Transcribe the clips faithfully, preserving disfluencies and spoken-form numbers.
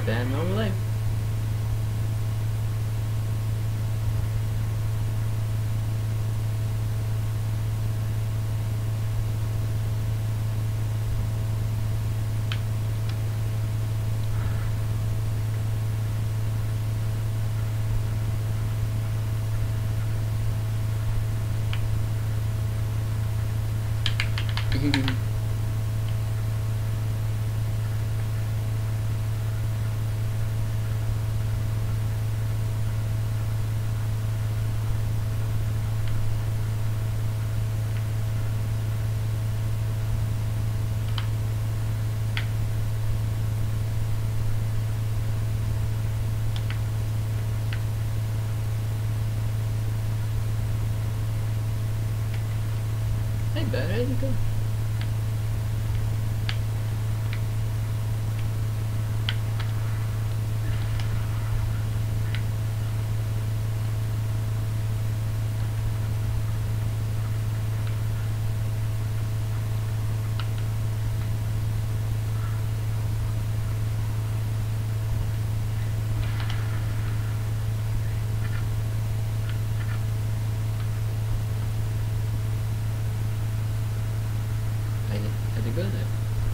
back to have normal life. Hey, bud, how's it going? How's it going there?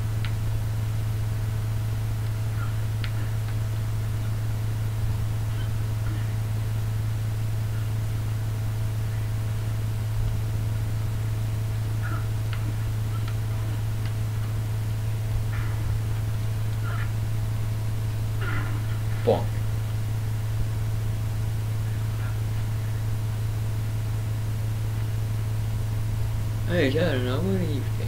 Bonk. Hey, I don't know, what do you think?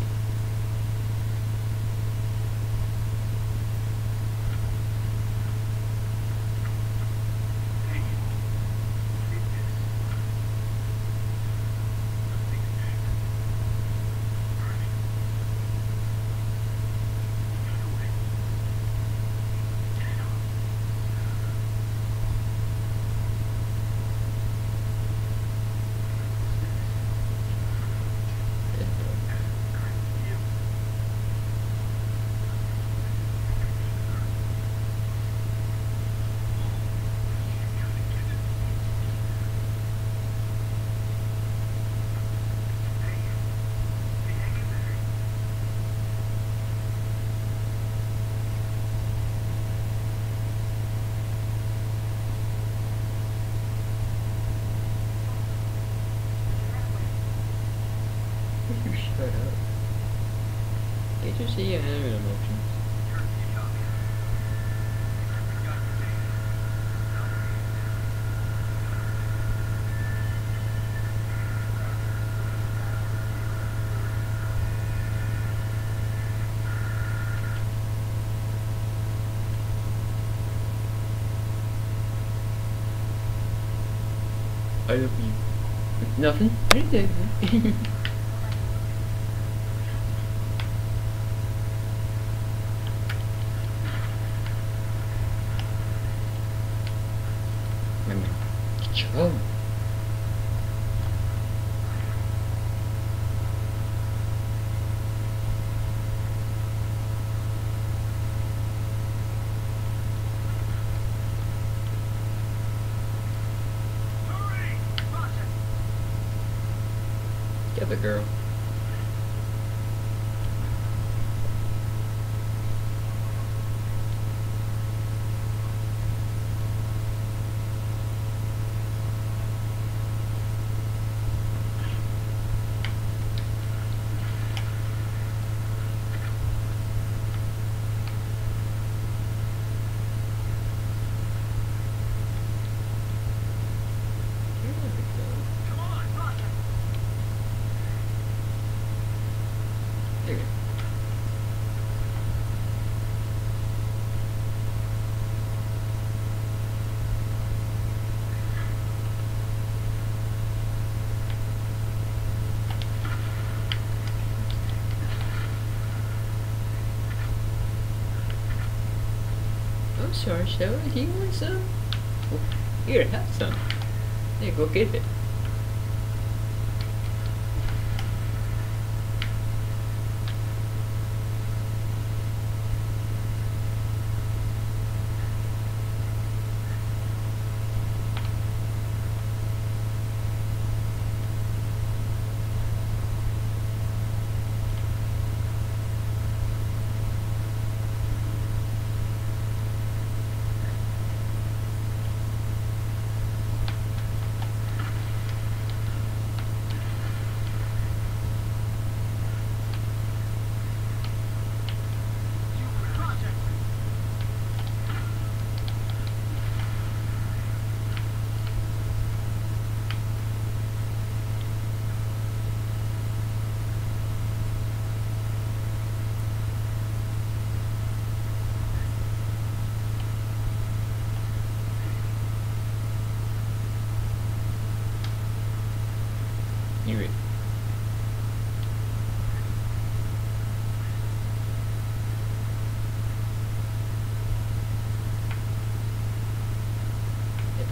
Shut up. Can't you see your hand emotions? I love you. Nothing? I didn't say anything. Oh. Get the girl. I'm sorry, Stella. Do you want some? Oh, here, have some. There, go get it.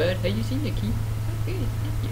bud. Have you seen the key? Okay, thank you.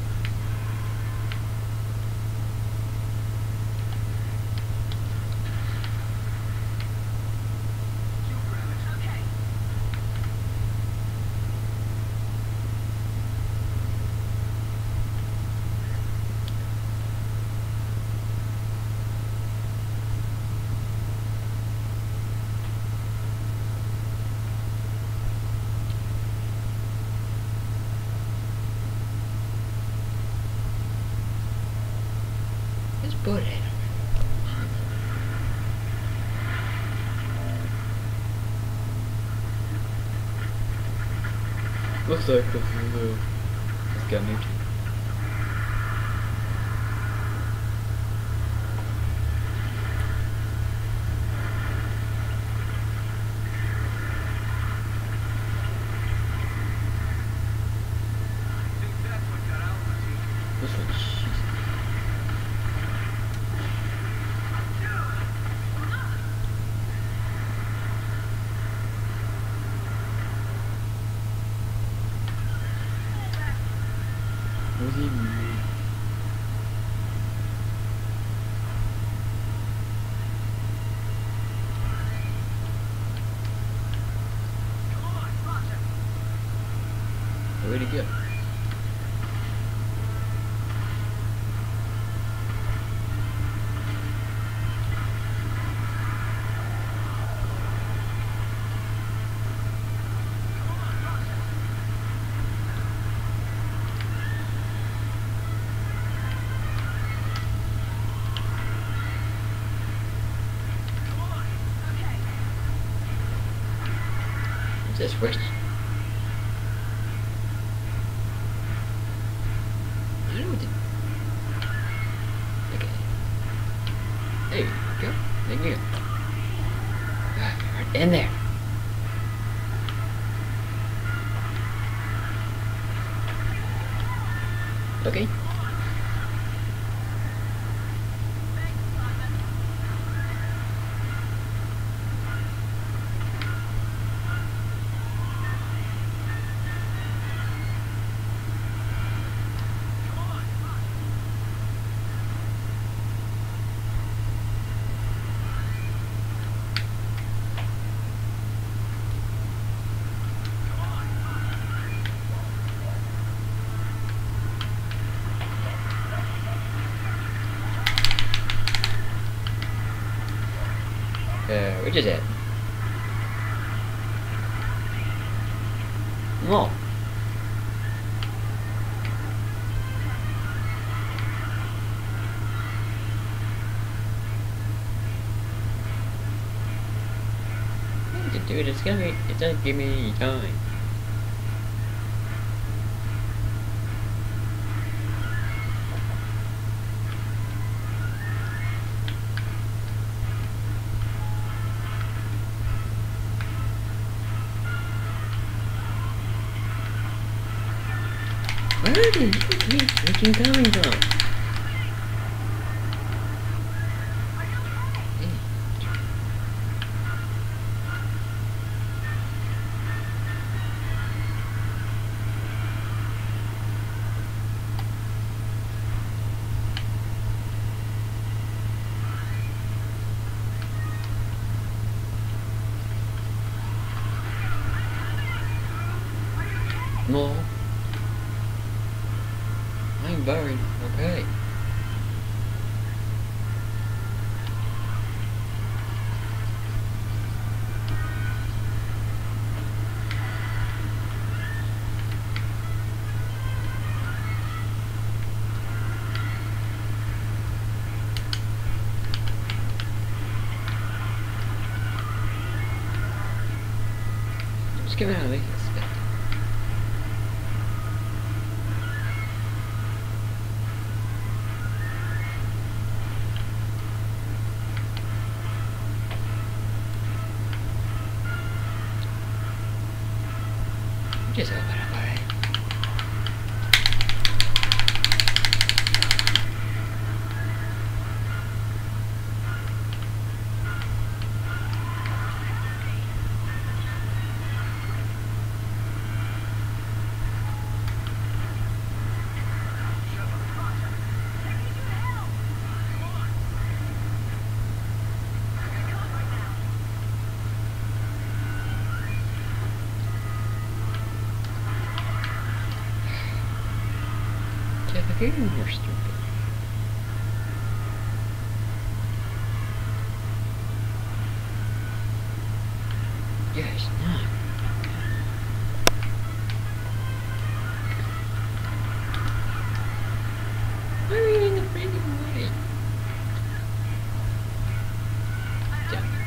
Let's put it. Looks like this is uh, it's got empty. This one, jeez. What do you mean? Where'd he go? What's this? Where's I don't know what to... Okay. There you go. There you go. Right in there. Okay. Uh, which is it? No. Dude, it's gonna be, it doesn't give me any time. Where did you keep freaking coming from? No. I'm buried. Okay. Just get out of here. Just open up, alright? Even more stupid. Yes, not. Why are you in the freaking way? Damn it.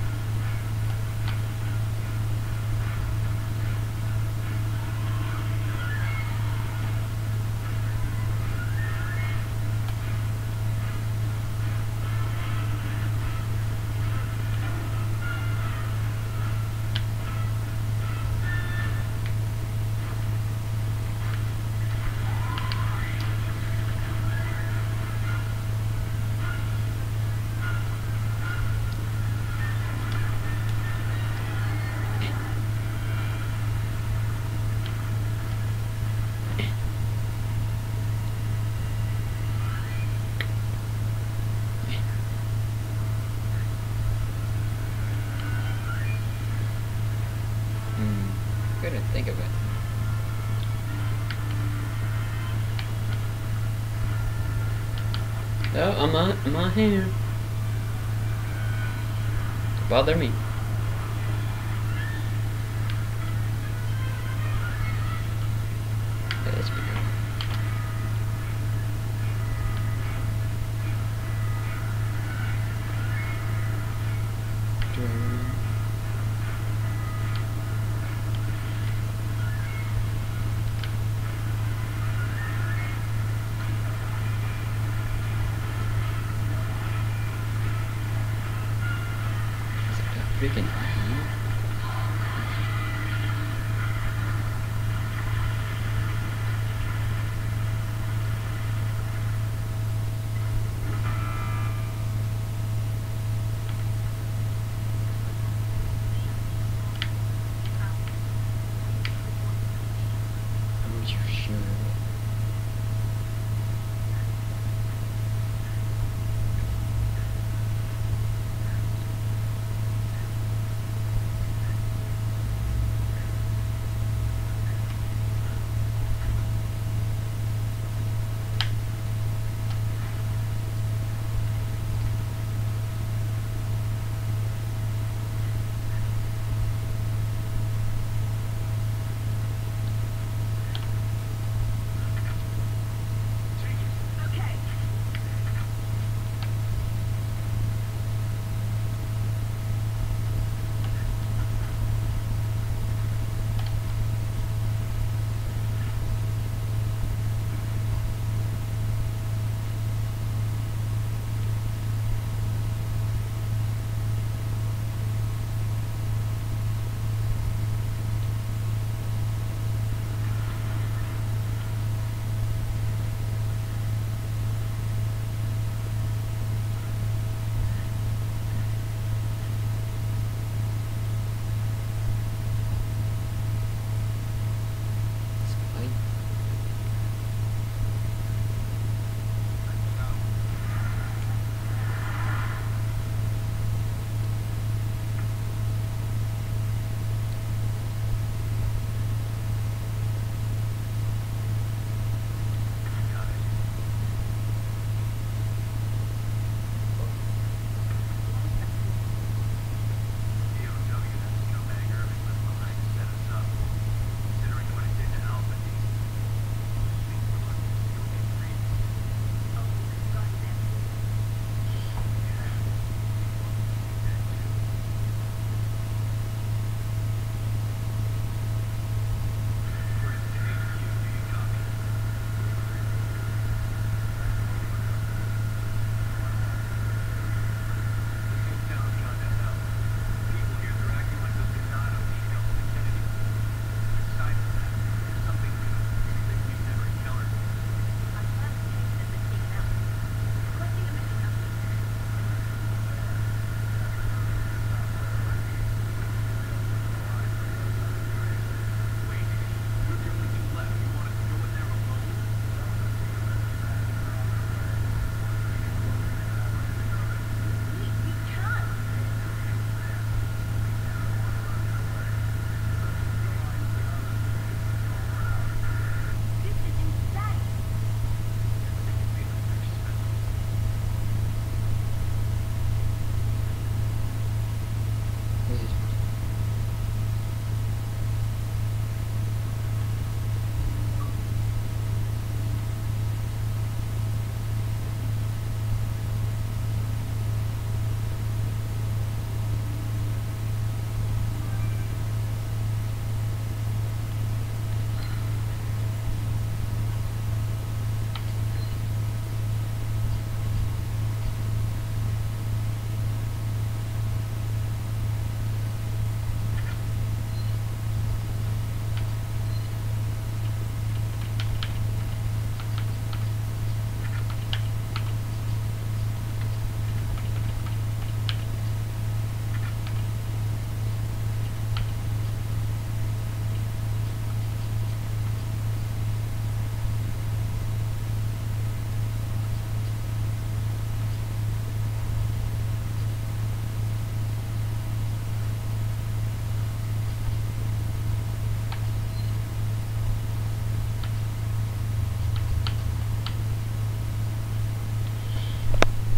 Gotta think of it. Oh, I'm on, I'm on here. Bother me. Yeah, let's be good. Freaking are you sure?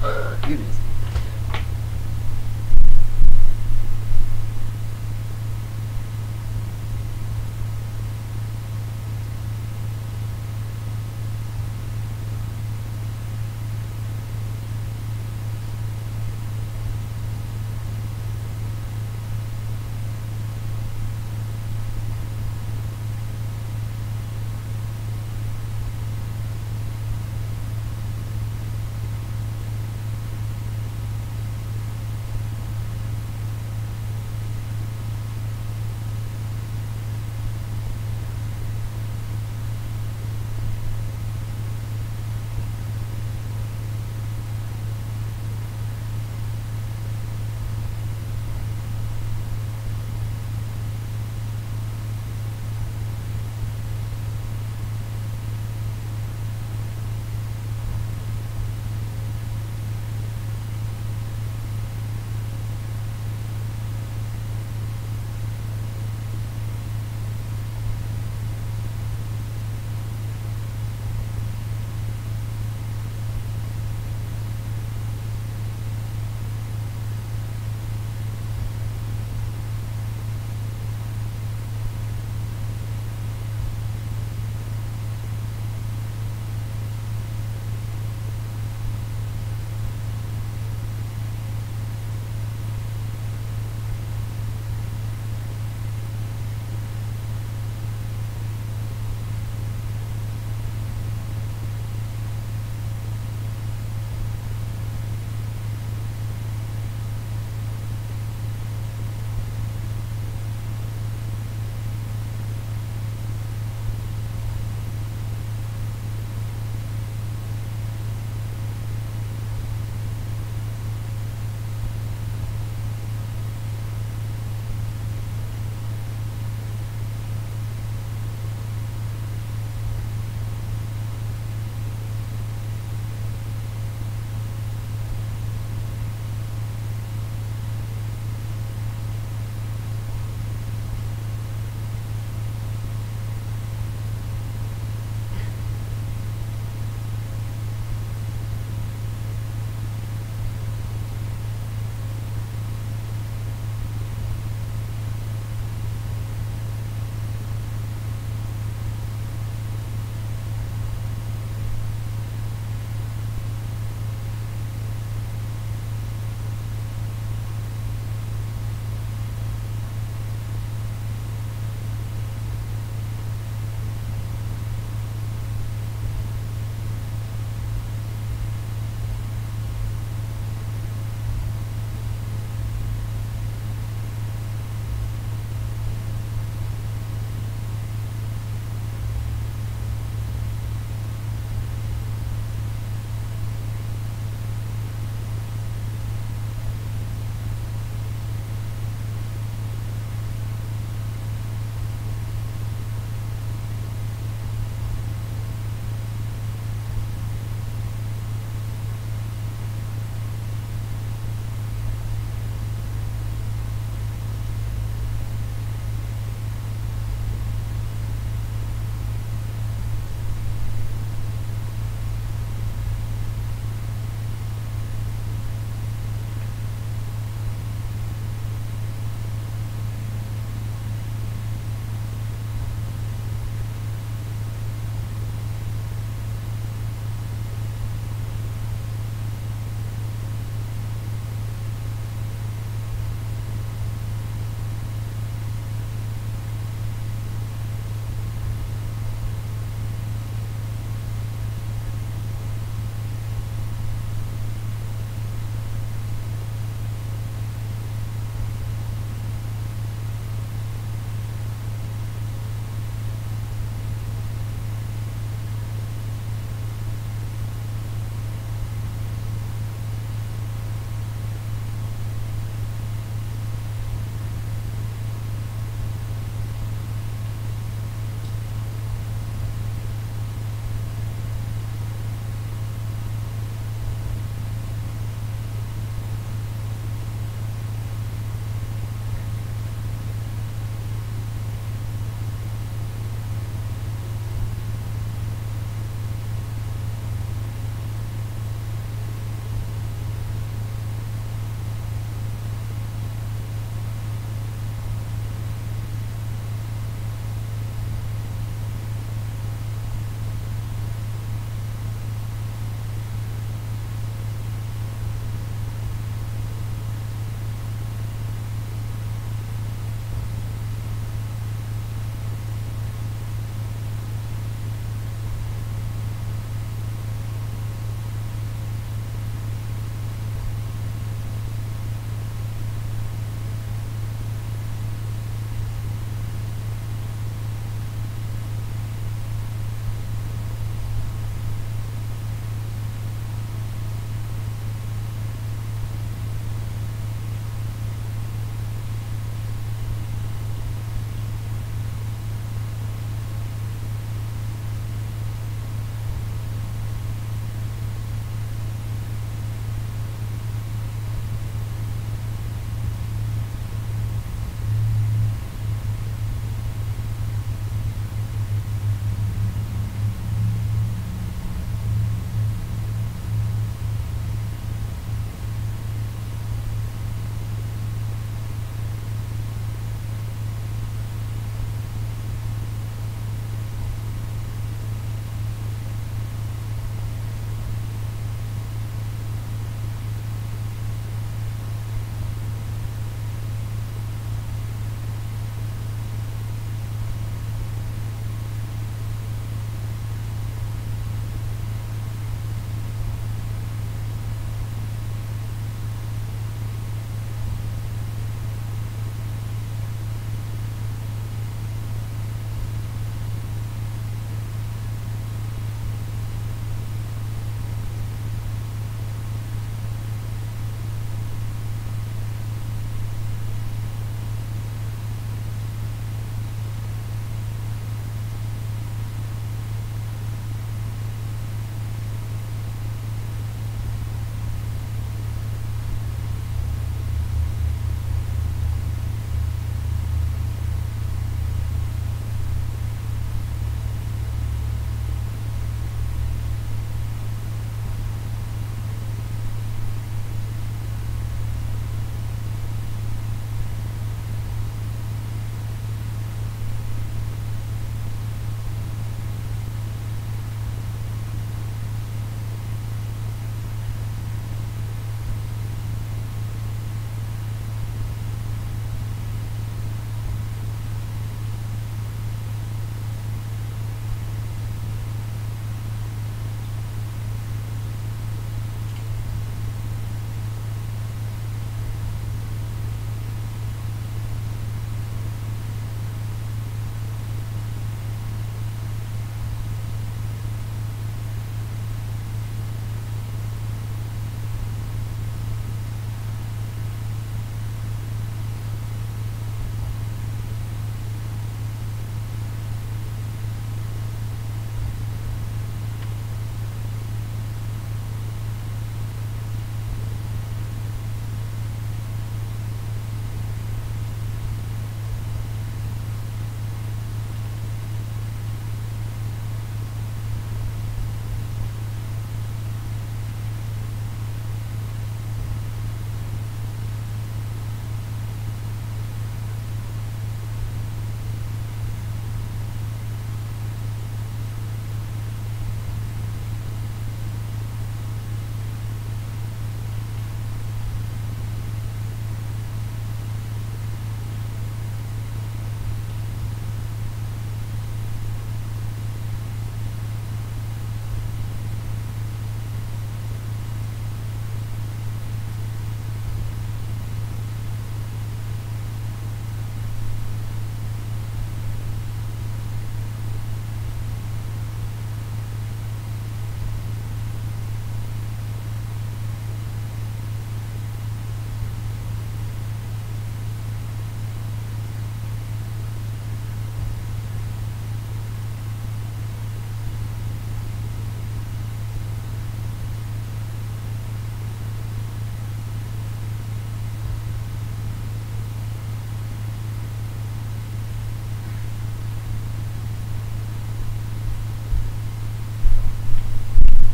Goodness.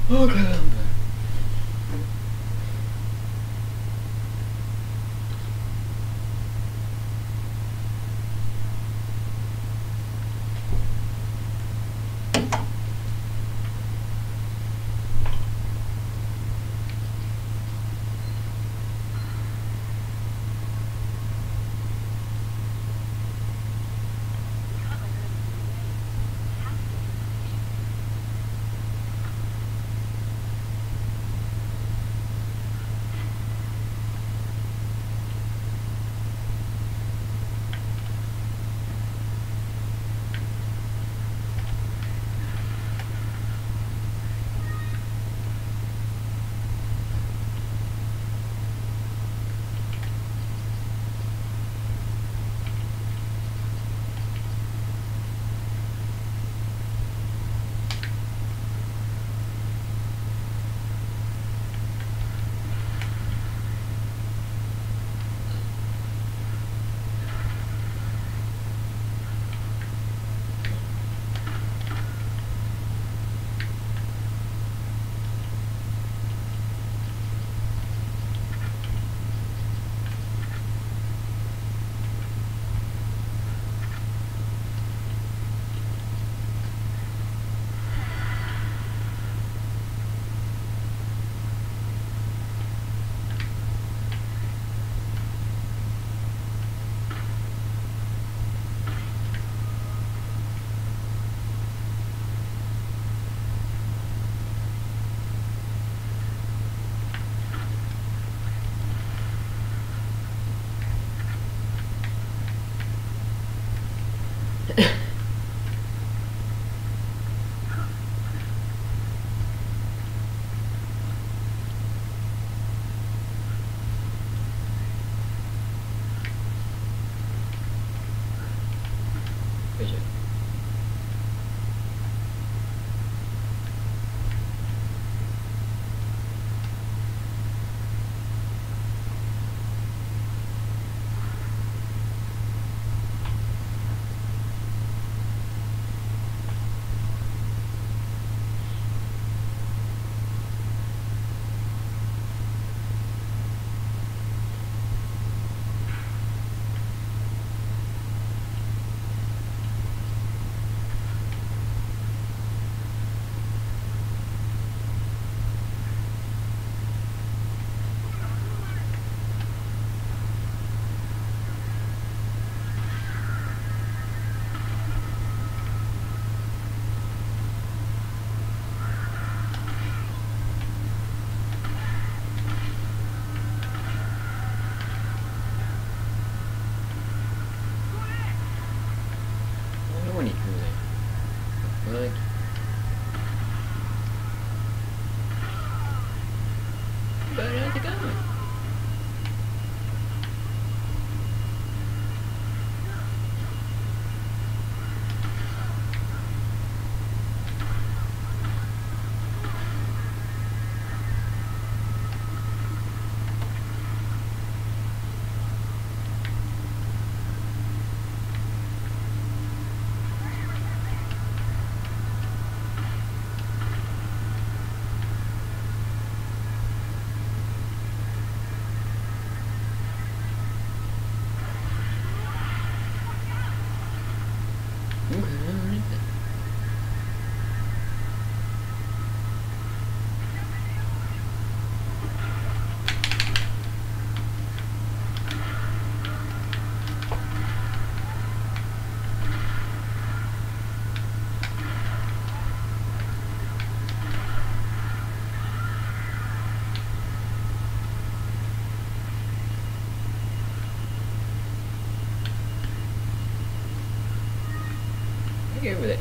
Okay, I'm back. Vision. I don't want to hear that. Like, but how's it going? Okay, alright then. I get with it.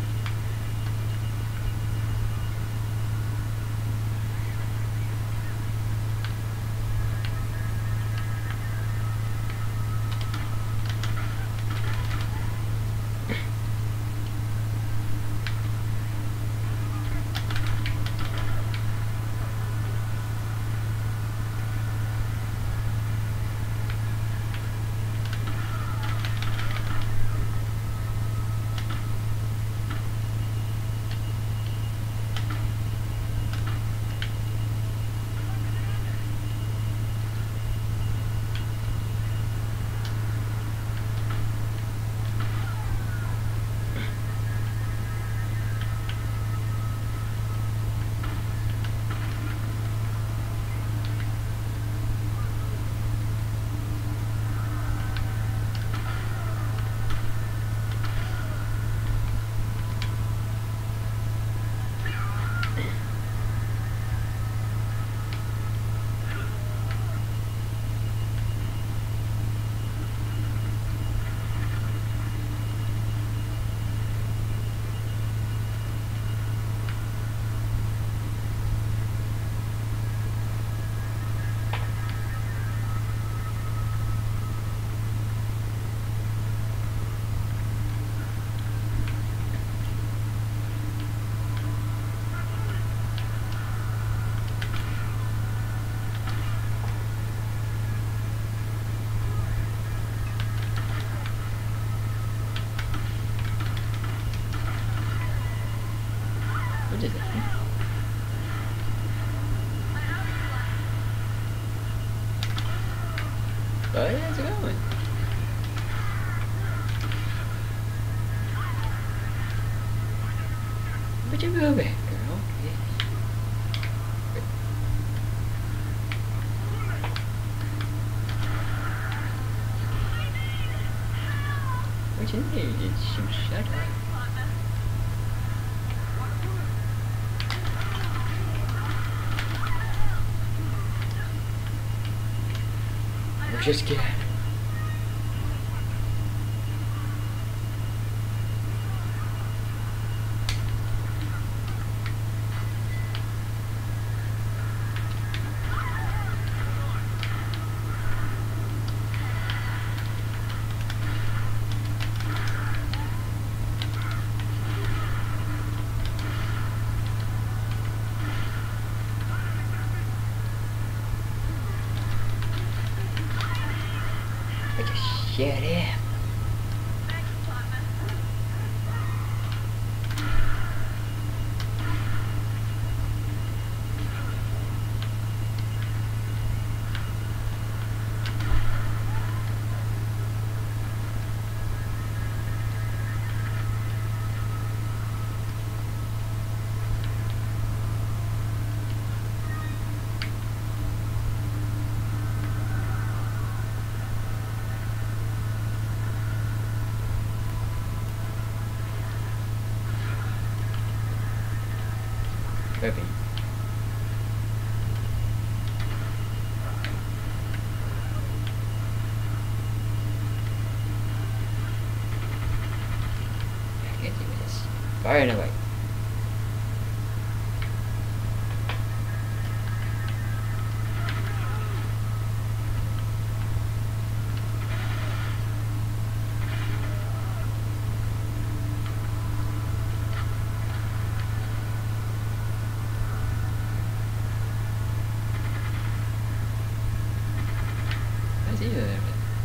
But how's it going? But you go back, girl. Yeah. What you need is some shut up. Just get out. Shut up. Perfect. I can't do this. Fire and away. I see you there.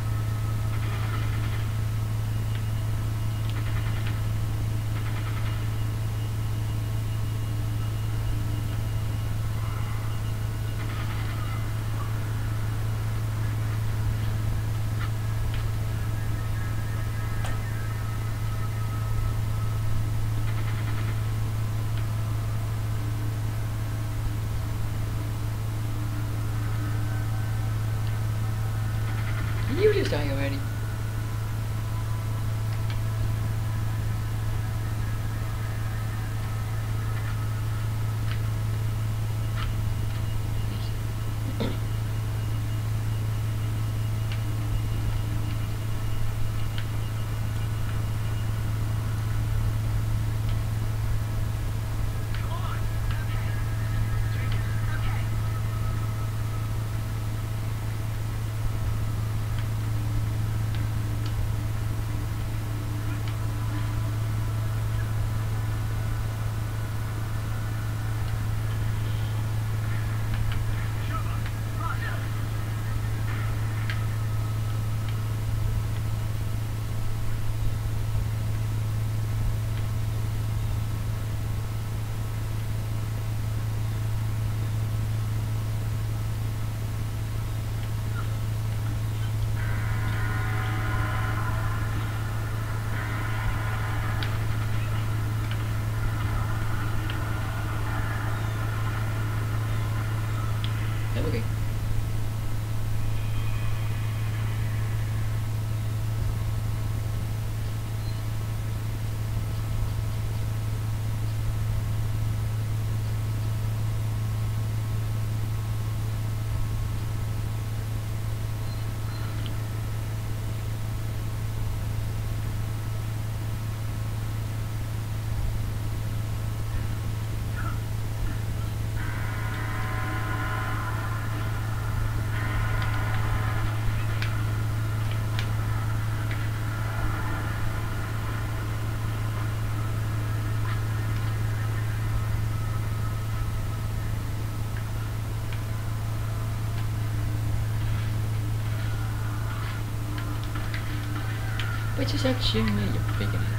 You just die already. Okay. But just have shooting me, you freaking idiot.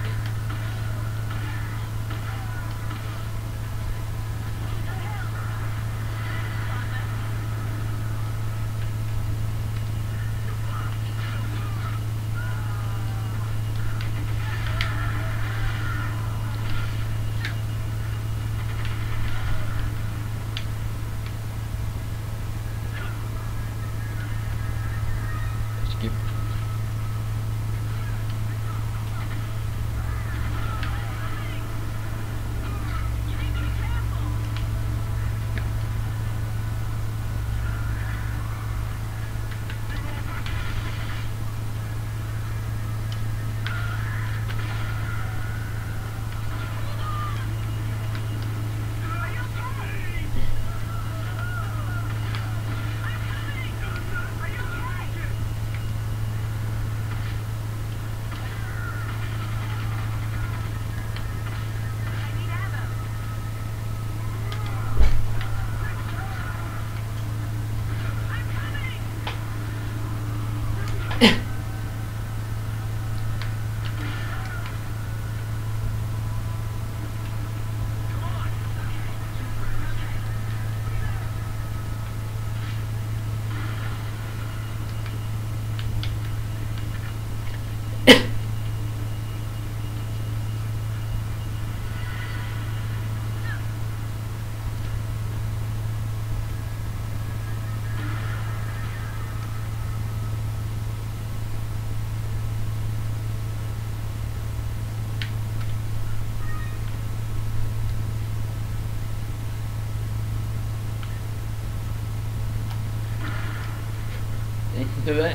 Who that?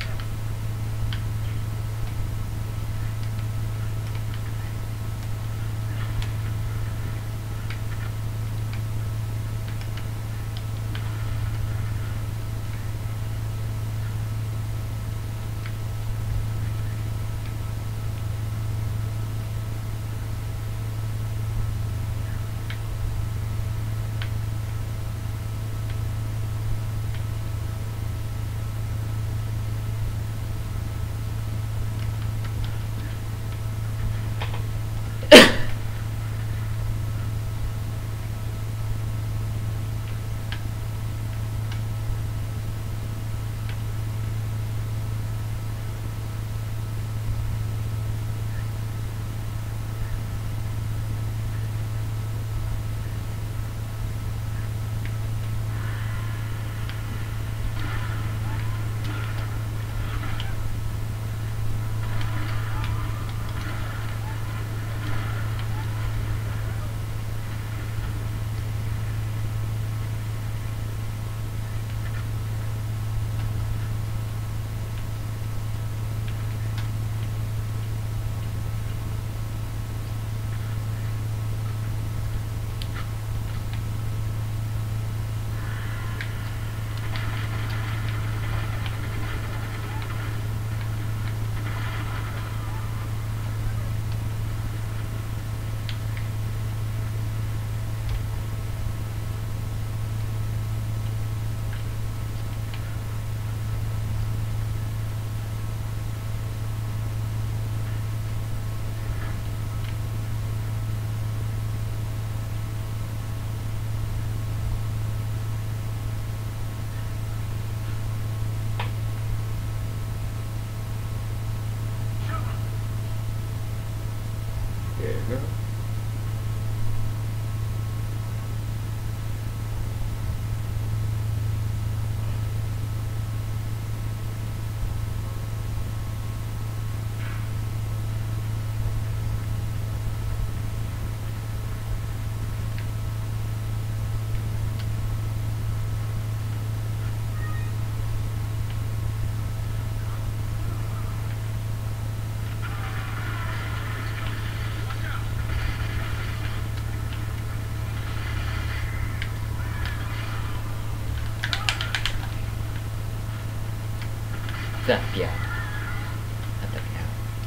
Girl. Zapiał. Zatapiał.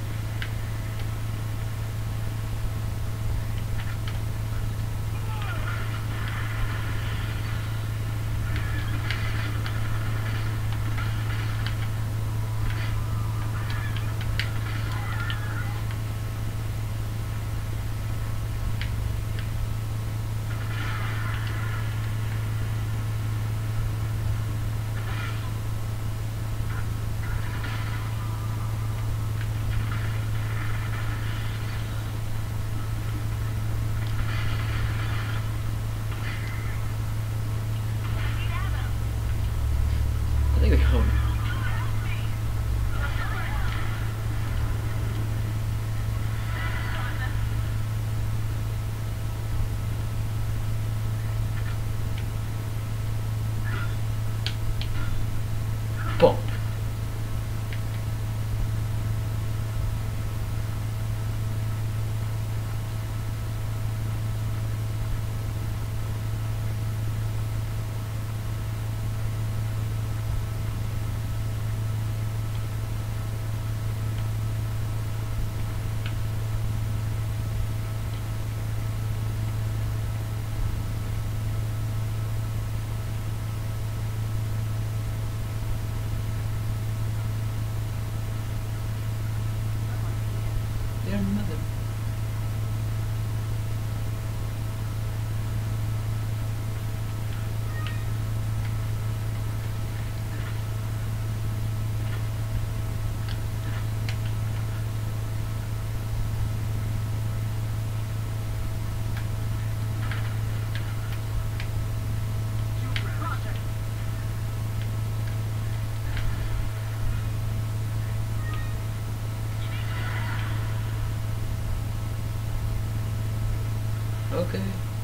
I think we're home. Boom. Okay.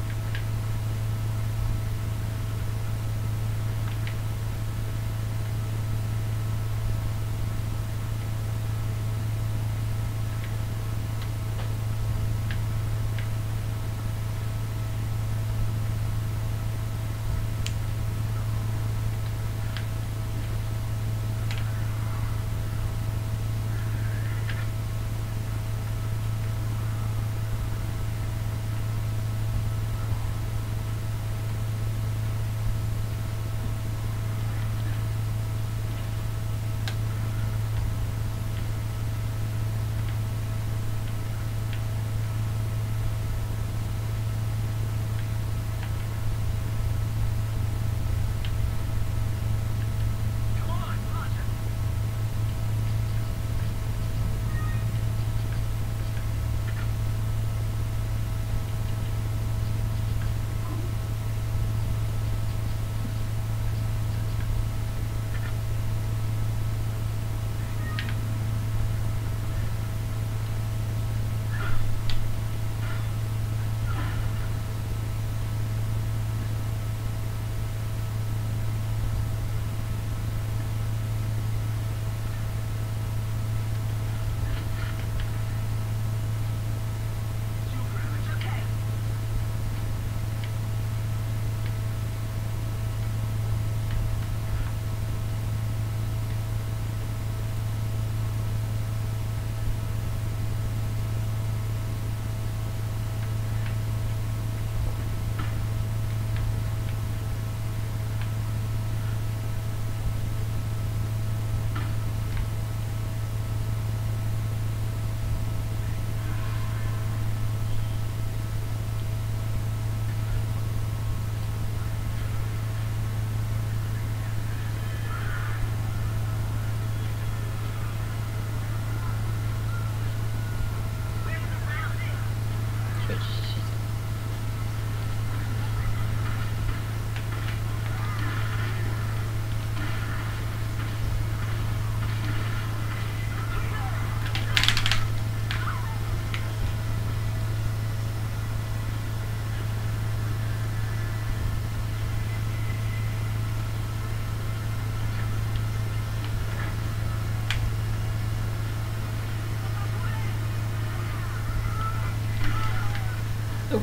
Oh.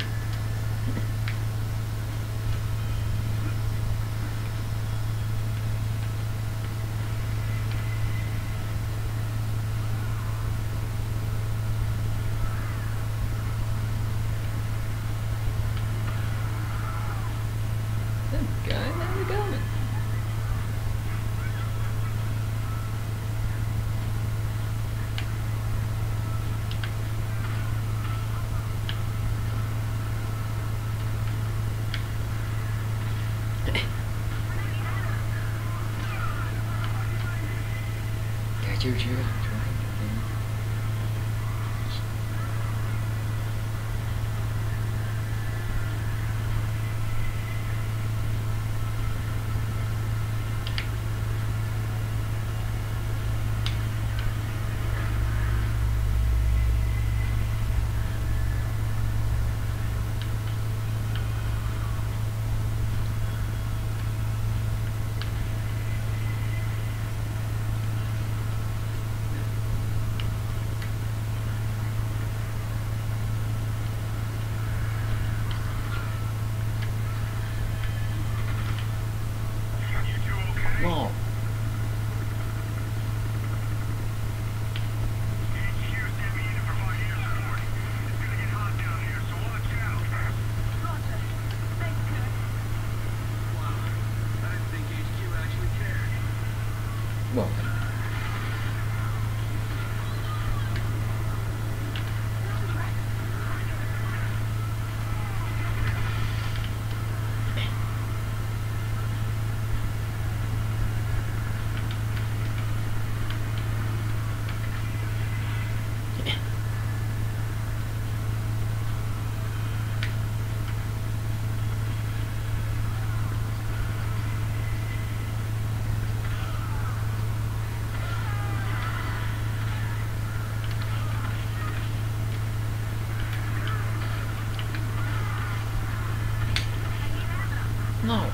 That guy, how's it going? Got your drill, right? Come on. Well, No.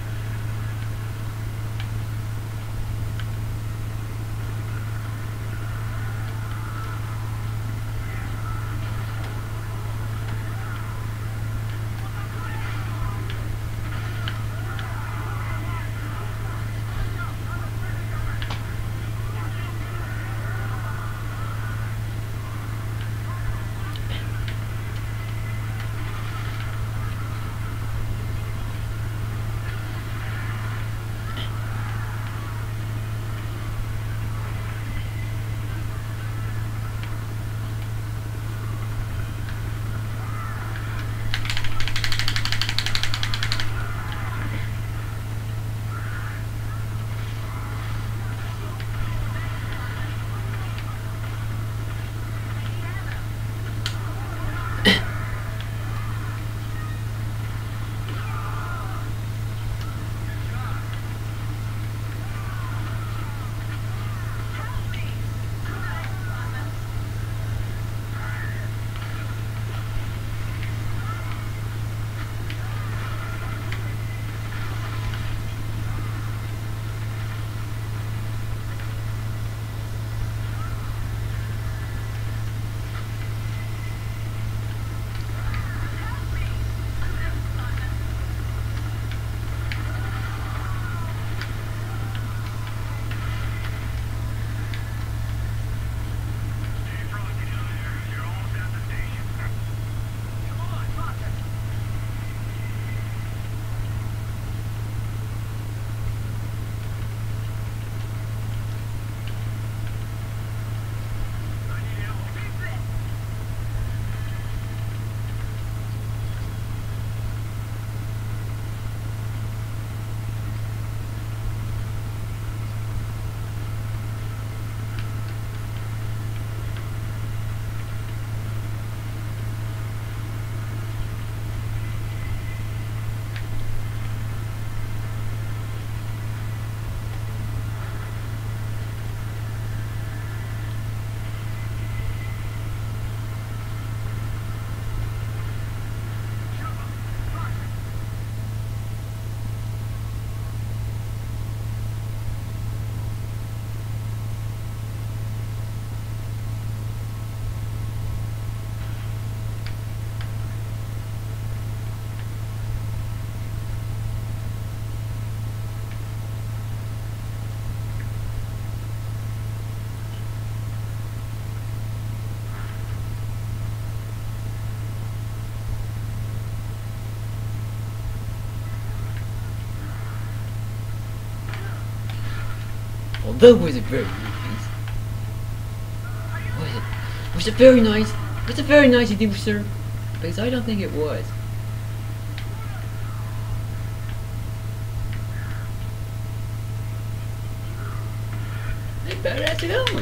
Well, that was a very nice. Was it? Was it very nice? Was it very nice of you, sir? Because I don't think it was. Hey, badass it going.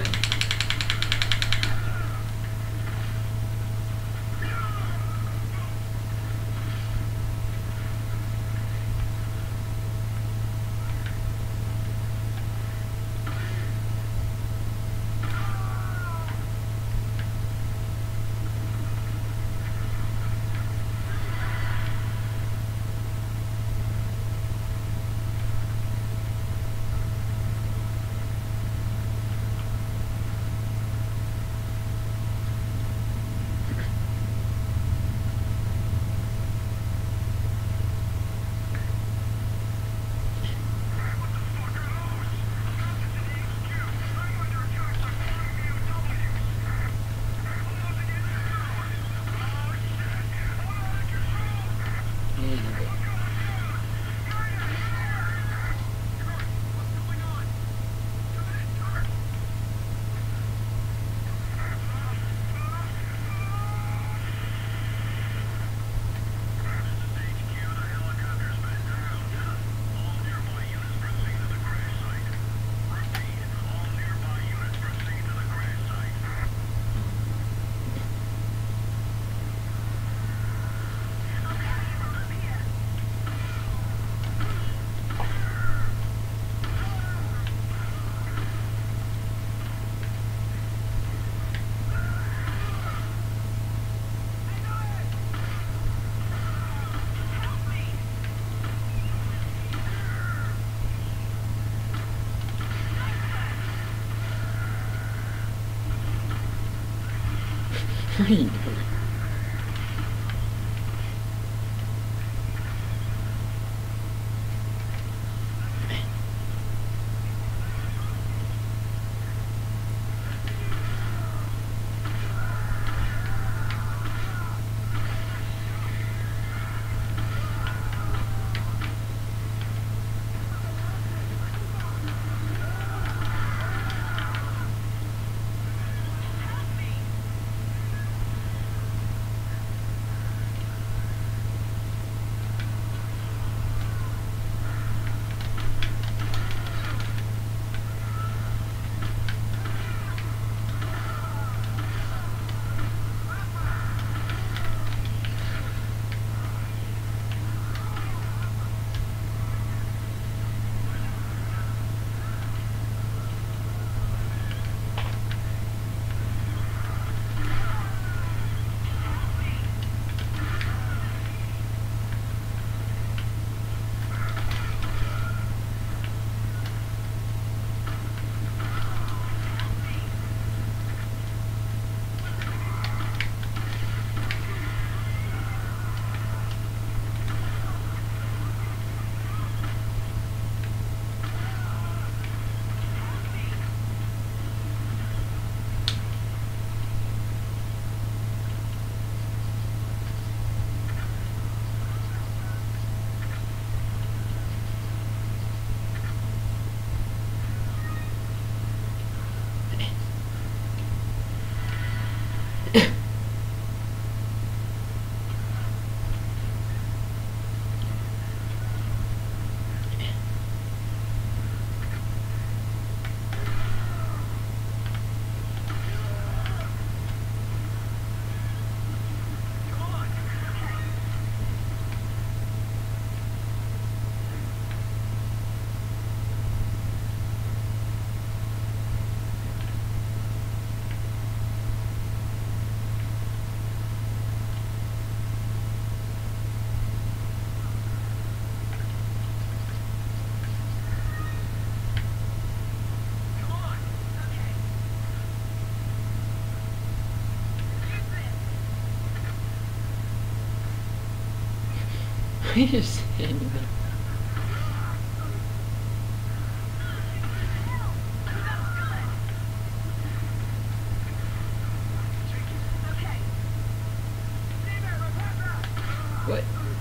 What are you doing? Why are you saying that? What?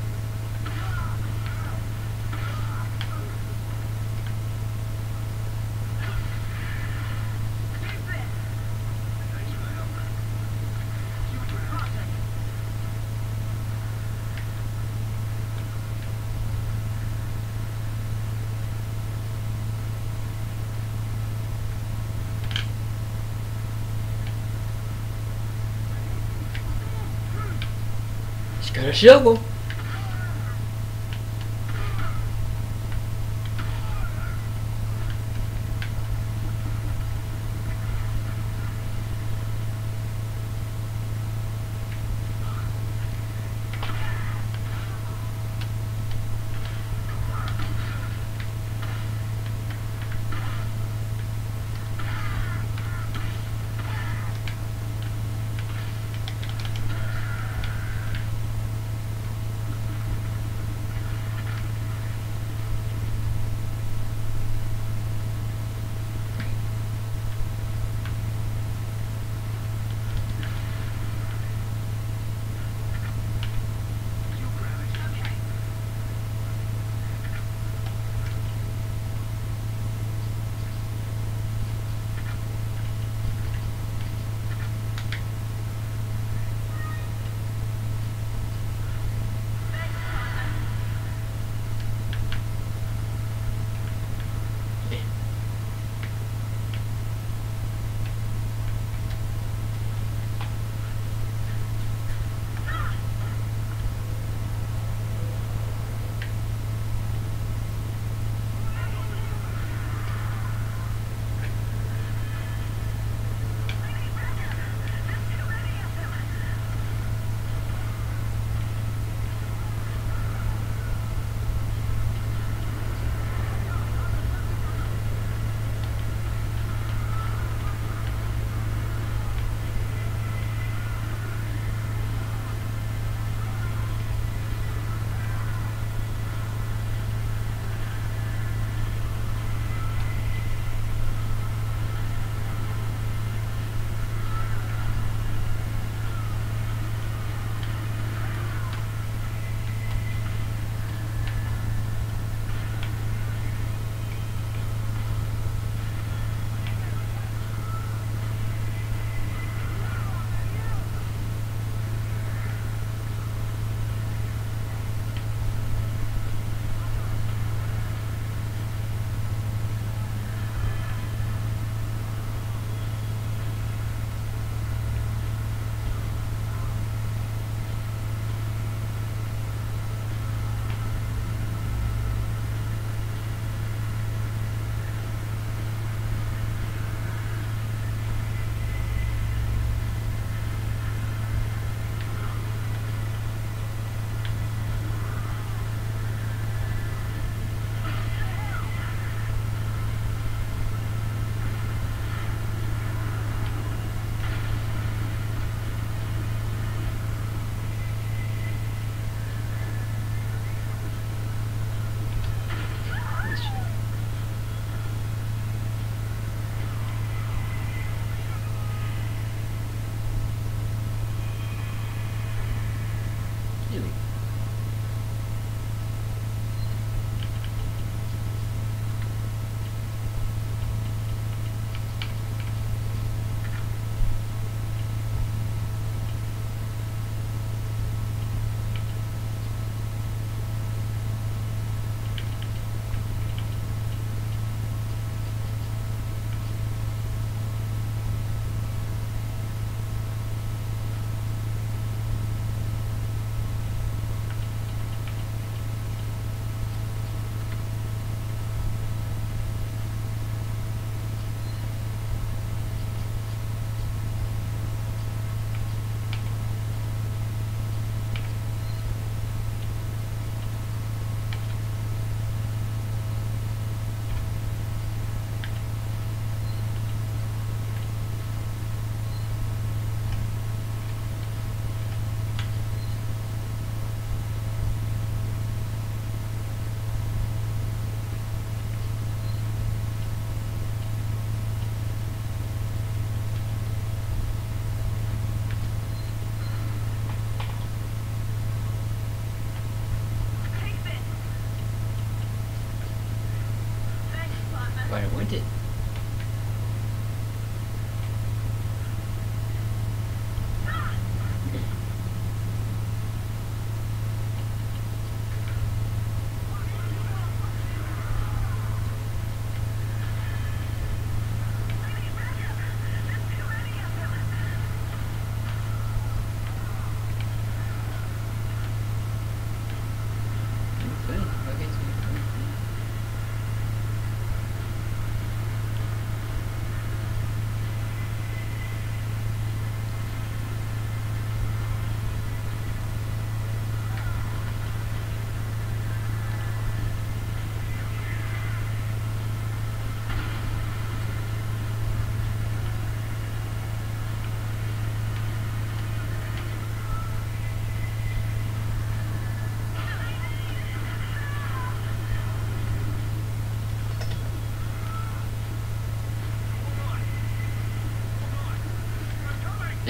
She's got a shovel.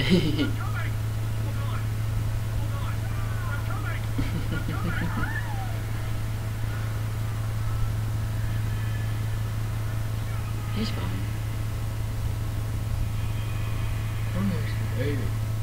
He's fine. Oh, there's a baby.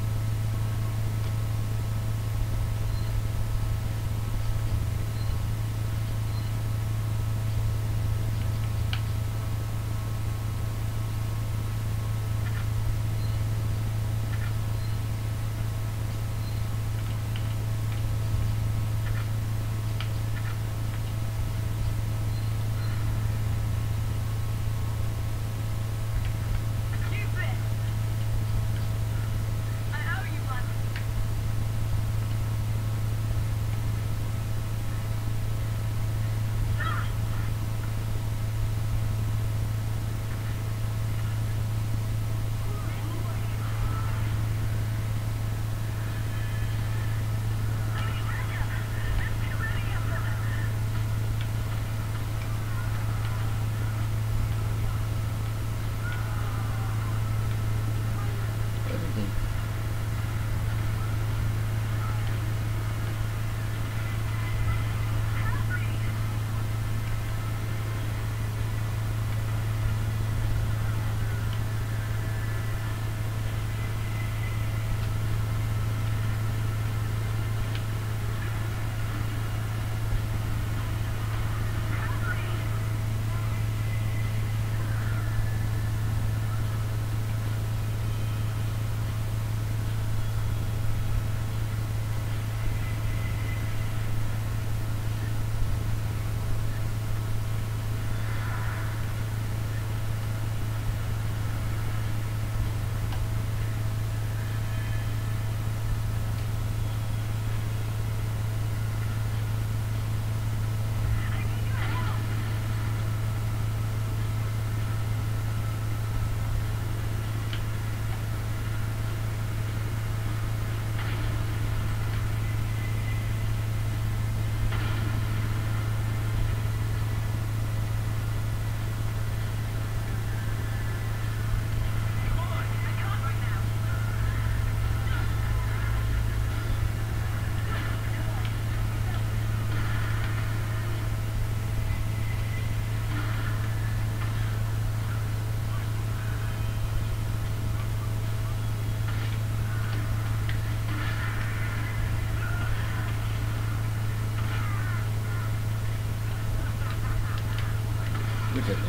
Look at that.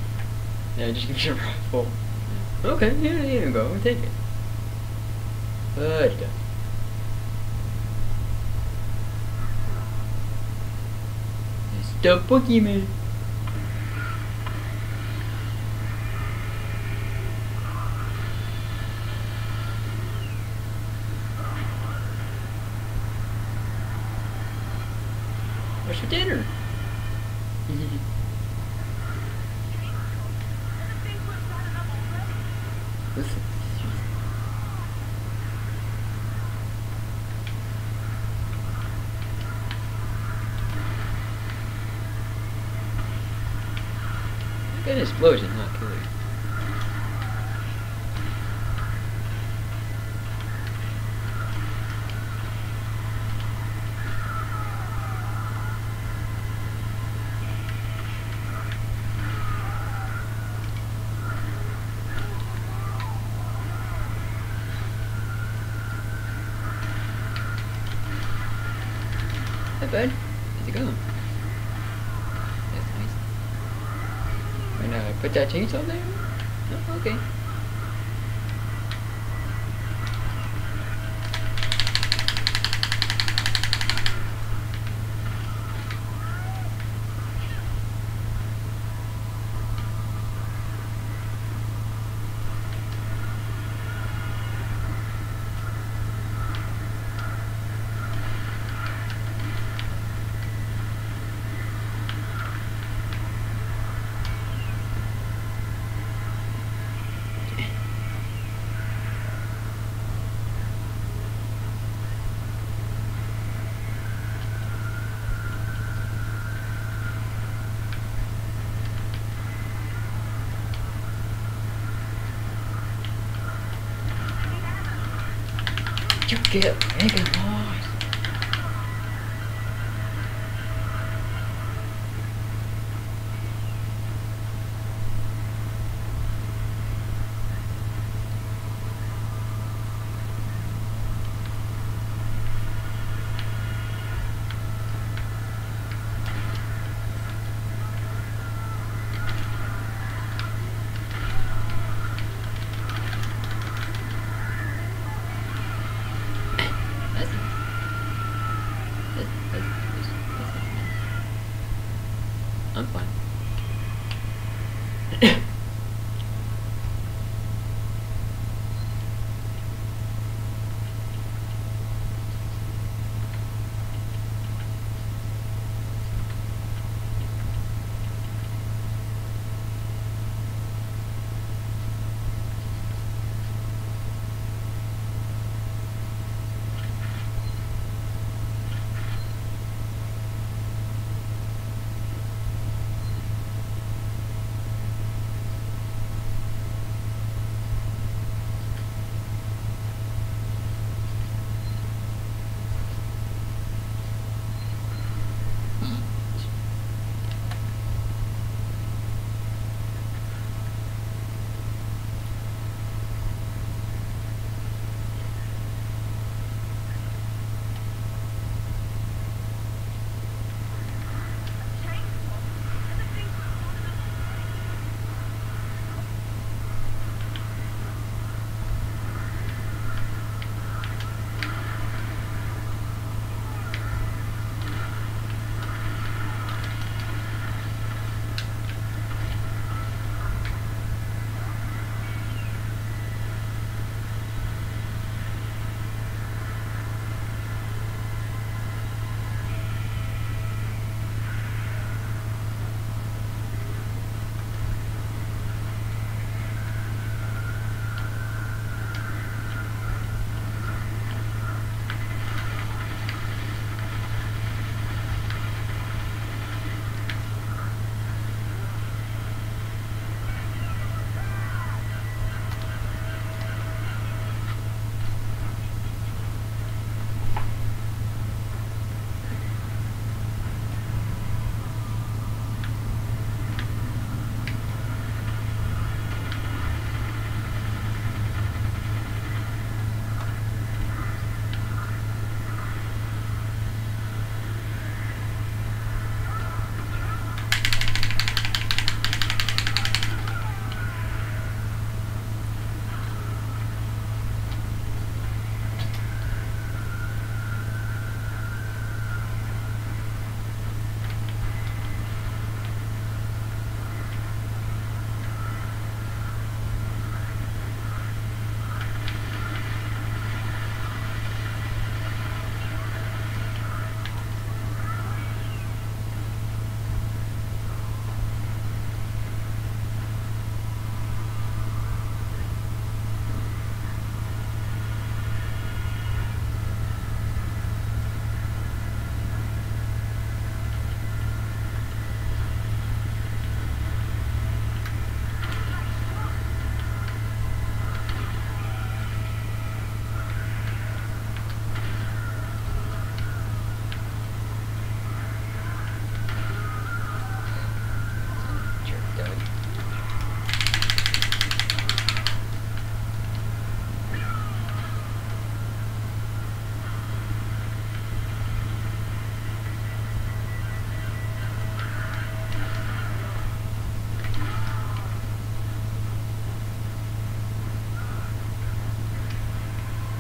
Yeah, just give me a rifle. Okay, here, here you go. Take it. Fudge done. It's the boogeyman. What's for dinner? Listen. Look at an explosion, not kill you. Hey bud, how's it going? That's nice. When I put that chainsaw there? Oh, okay. You get mega lost. That's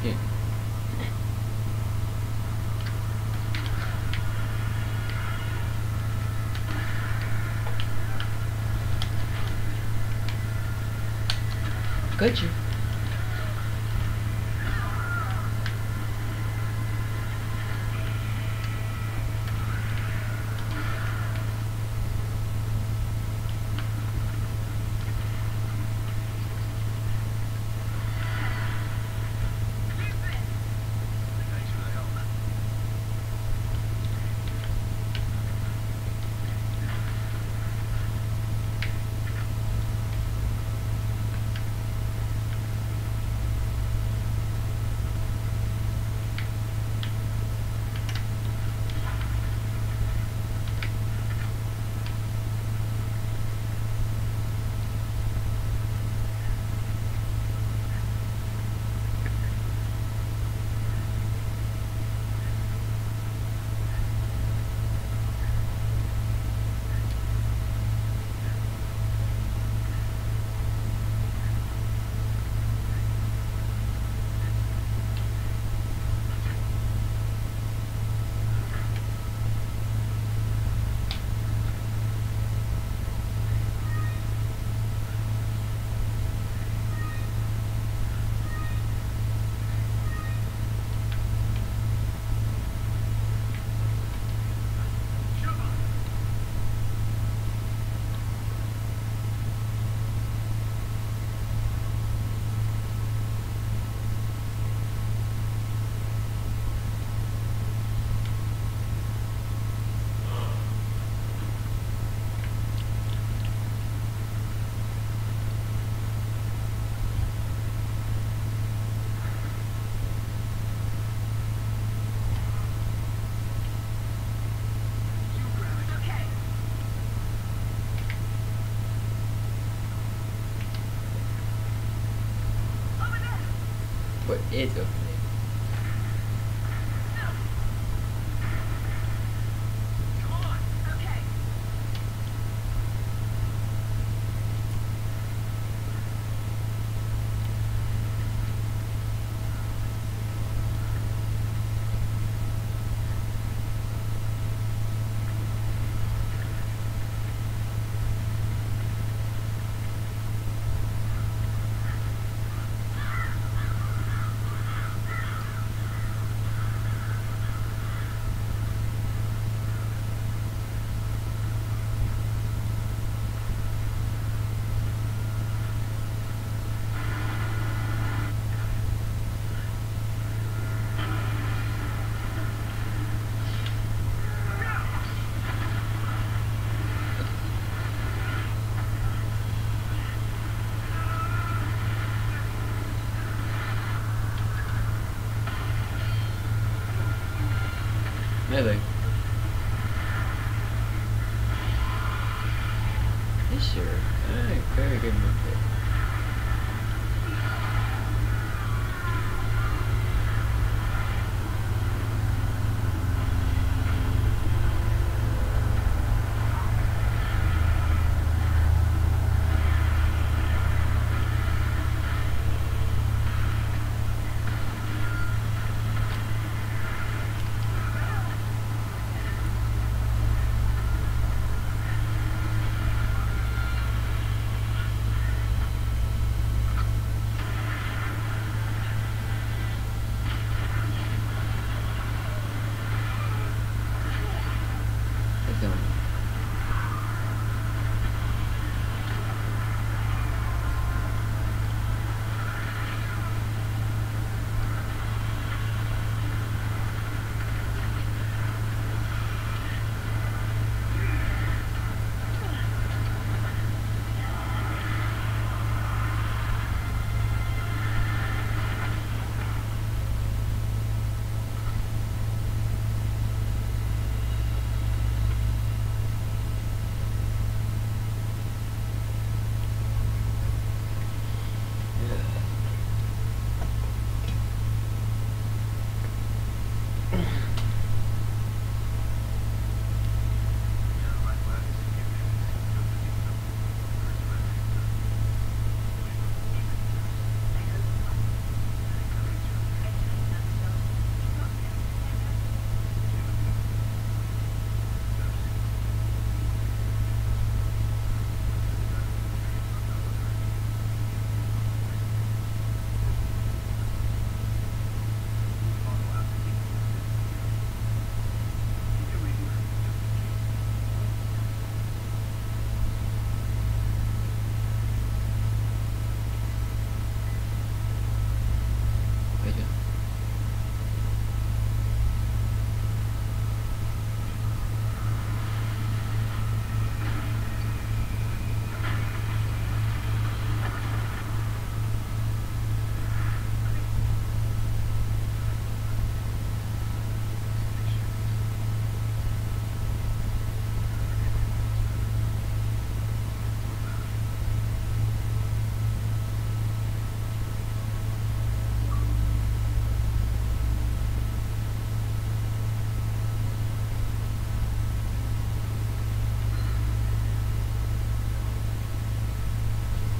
Yeah. Got you. What is up there? Melee. Yes, sir. Alright, very good move there.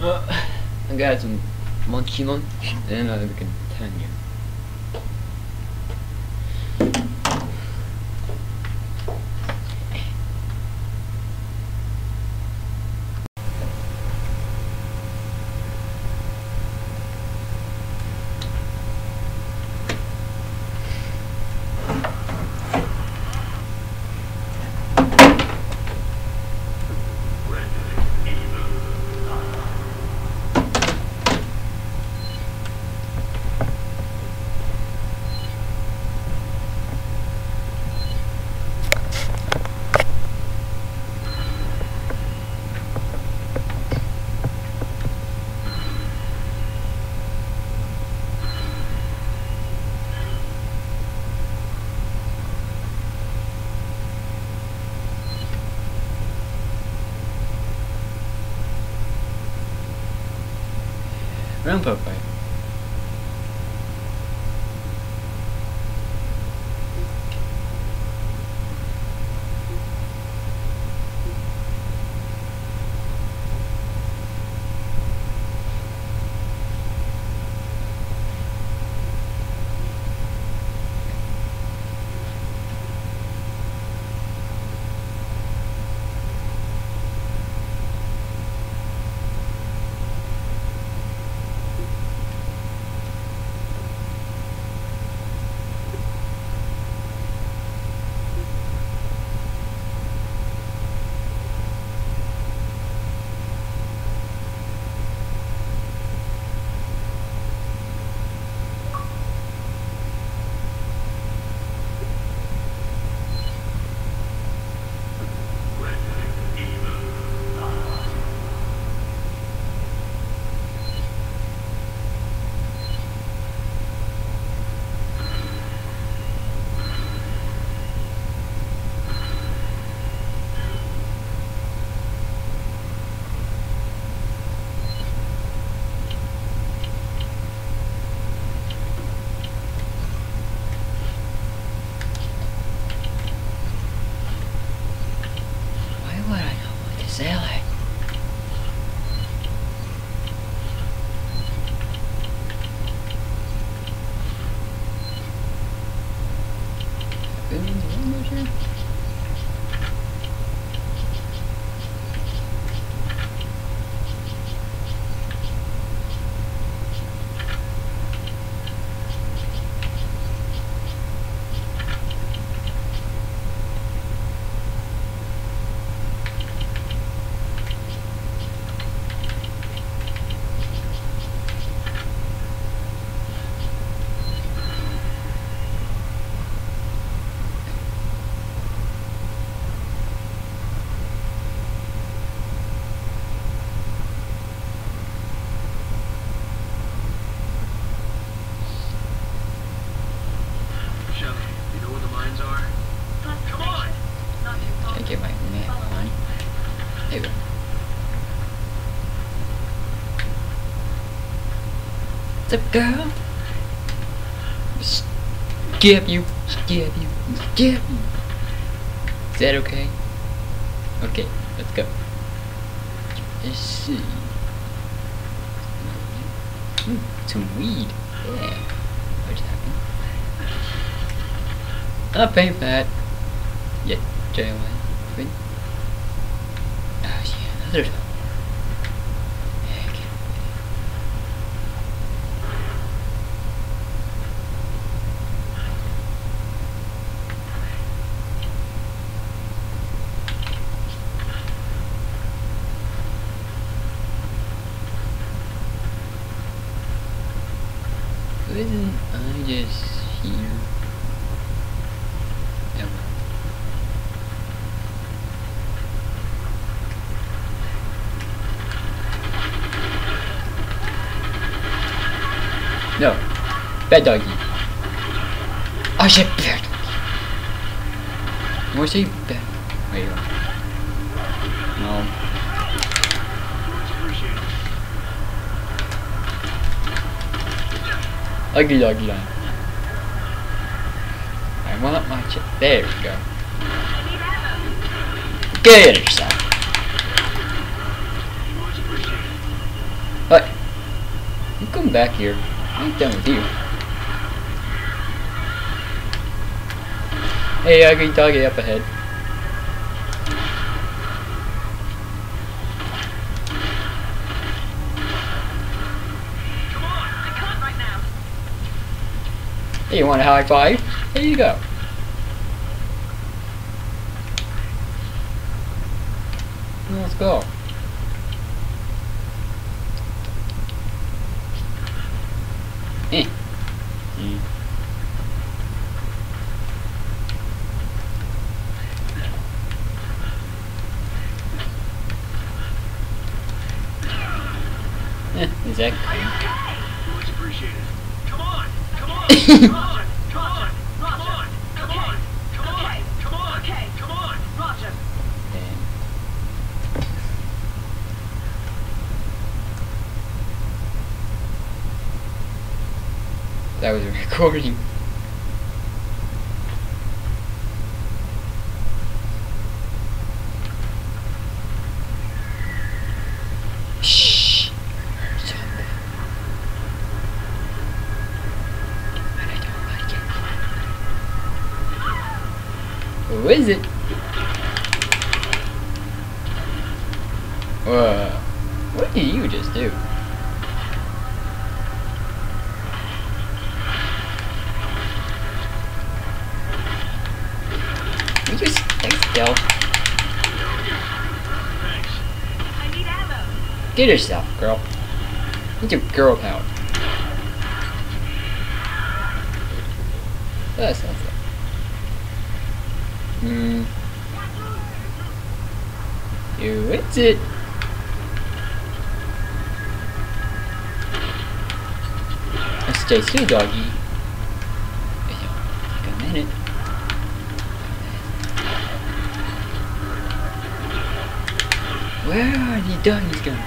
Uh, I'm gonna have some munchy lunch, and then uh, we can continue. Round Popeye. Silly. Get my net on. There we go. What's up, girl? Skip you, skip you, skip you. Is that okay? Okay, let's go. Let's see. Ooh, some weed. Yeah. What's happening? Up ain't bad. Yeah, J O N. Wait. Ah, yeah, another. Yeah, Isn't I just here? No. Bad doggy. I said bad doggy. More say bad. Wait. No. Ugly doggy line. I want my chip. There we go. Get yourself. Come back here. I ain't done with you. Hey, ugly doggy up ahead. Come on, I can't right now. Hey, you want a high five? Here you go. Let's go. Eh. Mm. Eh, is that Are you okay? Much appreciated. Come on, come on, come on, come on, come on, come on, come on, come on, okay, come on, Roger. That was a recording. Shh. Something. And I don't like it. Who is it? Uh, what did you just do? You just stay still. Thanks. I need ammo. Get yourself, girl. Get your girl power. That's not that. Hmm. You, it's it. Stay still, doggy. It'll take a minute. Where are the doggies going?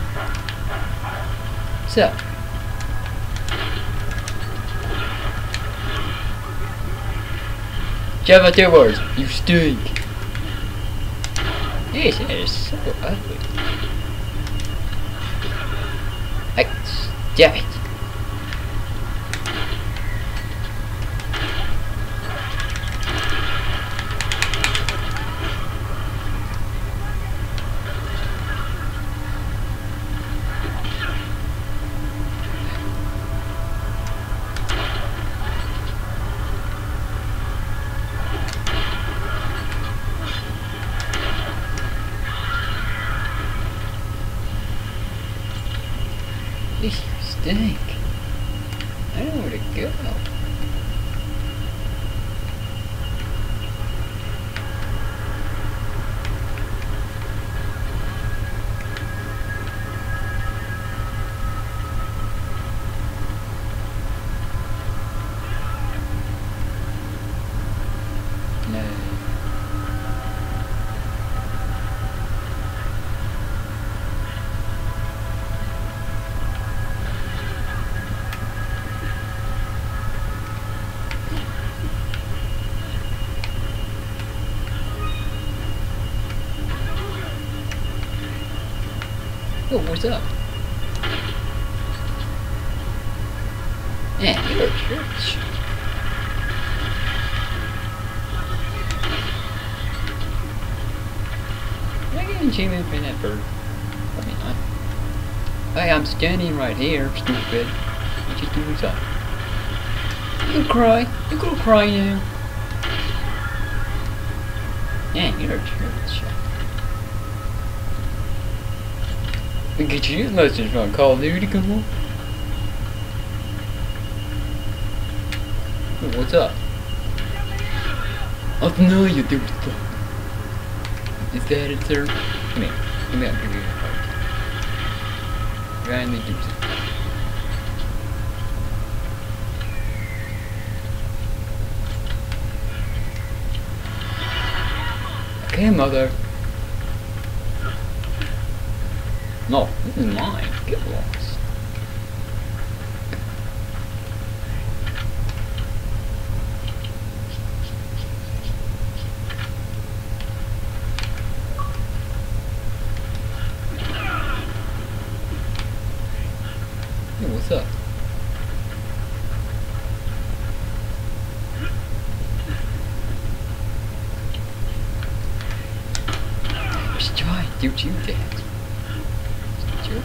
So. Java two words. You stink. This is so ugly. Hey, stop it. You stink. I don't know where to go. No. Oh, what's up? Yeah, you're a church. Did I get an achievement for that bird? Probably not. Hey, I'm standing right here, stupid. What you doing something? You gonna cry? You gonna cry now? Yeah, you're a church. We get you this message from Call of Duty, come on. Oh, what's up? Oh no, you do stuff. Is that it, sir? Come here. Come here, I'll give you a hug. Kindly do so. Okay, mother. No, this is mine. Get lost. Hey, what's up? do you that? Jerk.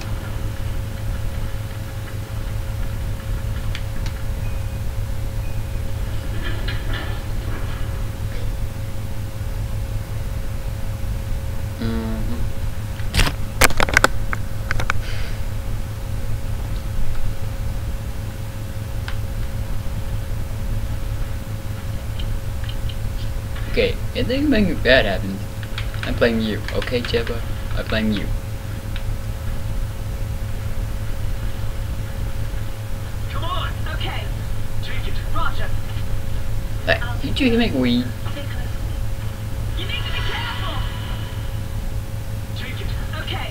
Mm-hmm. Okay, if anything bad happens, I blame you. Okay, Jebba? I blame you. Come on. Okay. Take it. Roger. Like, did you make weed? Stay close. You need to be careful. Take it. Okay.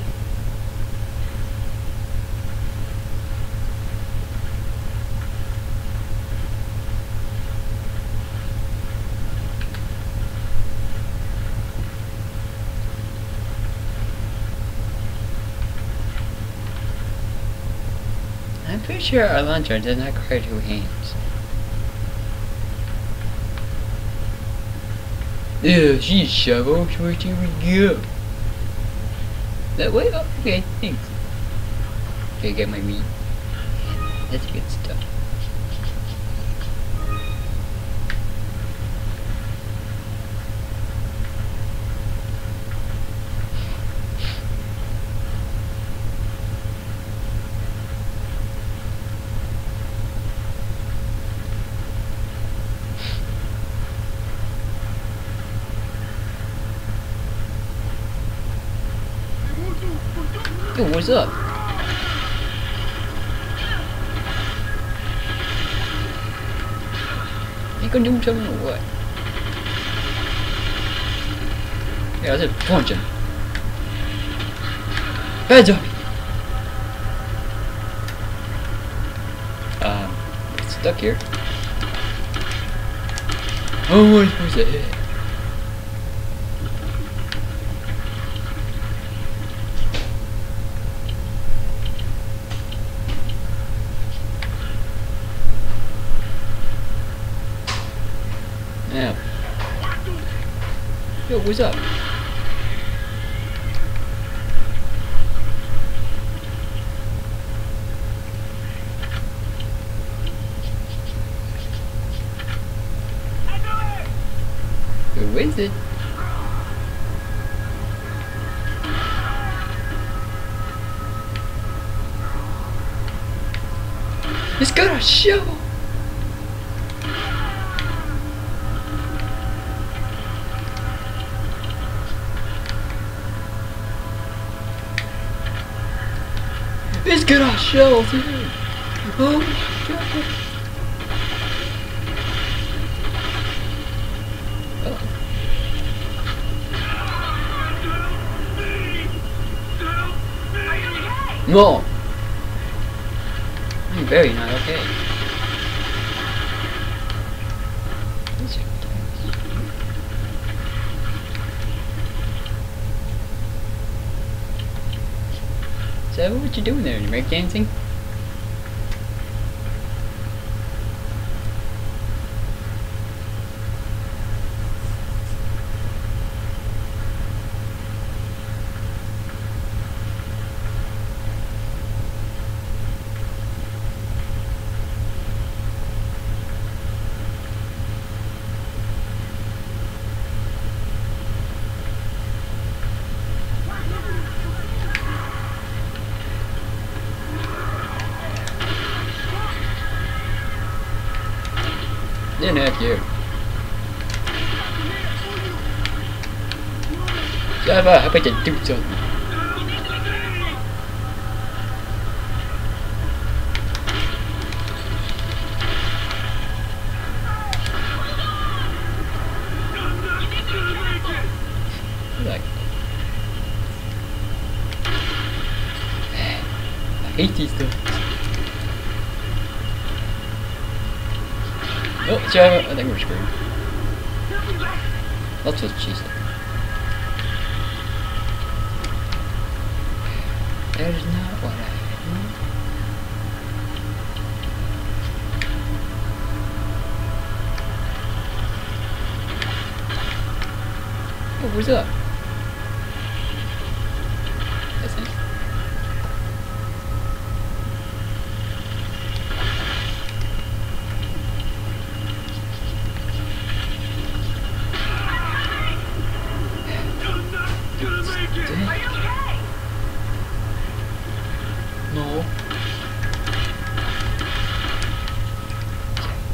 I'm pretty sure our lantern does not require two hands. Yeah, she's shovel. Where should we go? That way? Oh, okay, thanks. Okay, get my meat. That's good stuff. Yo, what's up? You gonna do something or what? Yeah, I said punch him. Heads up! Um, it's stuck here. Oh, what am I supposed to hit? Yeah. Yo, what's up? Who is it? It's got a shovel! It's got a shovel too! Oh my god! No! I'm very not okay. So what you doing there? You break dancing? Didn't have you. Java, how about you do something? Like, I hate these things. Oh, Java, I think we're screwed. That's what she said. That is not what I meant. Oh, what's up?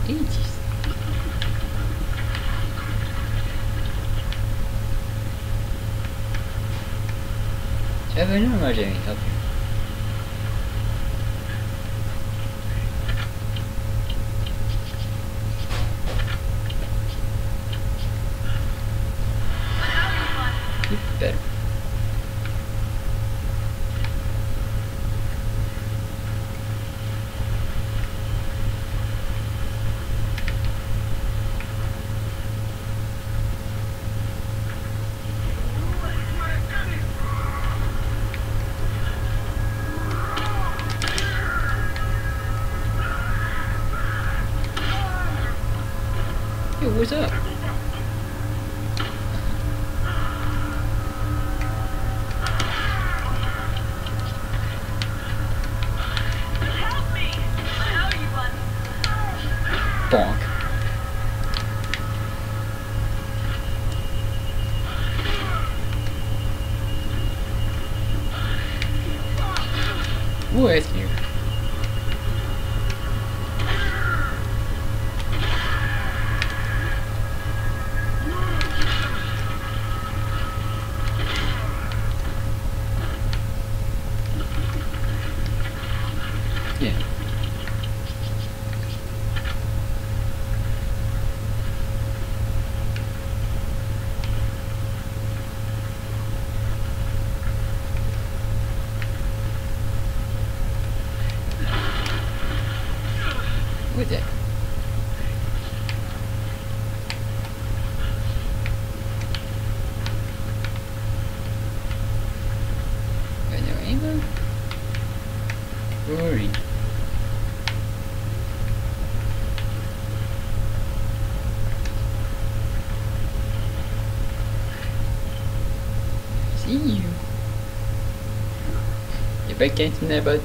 Ages. J'avais non, moi j'ai help you. You better. Yo, what's up? Help me! How are you, bud? Bonk. With you. Yeah. With it. Wait, no ammo? Rory. See you. You back in there, bud.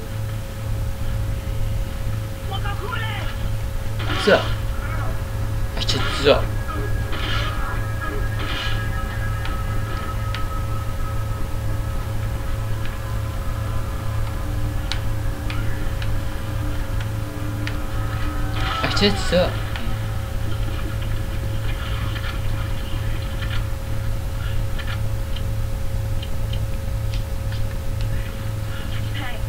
So. I should so. I should so. Thanks.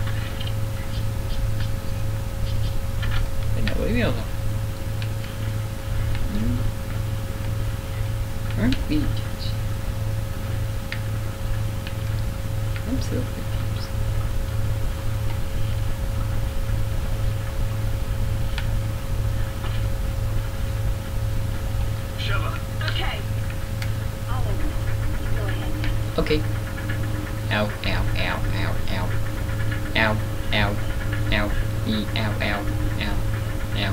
But no, leave me alone. Mm. Aren't we kids? I'm so confused. Sheva. Okay. I'll go ahead. Okay. Ow, ow, ow, ow, ow. Ow, ow, ow, e, ow, ow, ow, ow.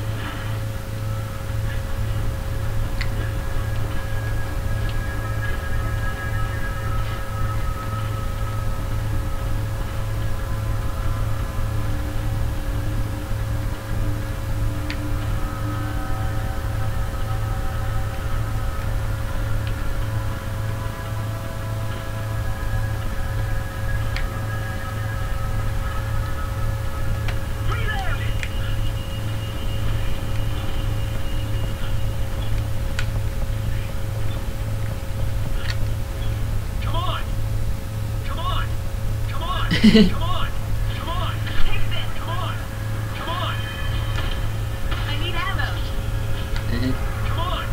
Come on. Come on. Come on. Come on. Come on. Take this. Come on. Come on. I need ammo. Uh-huh. Come on.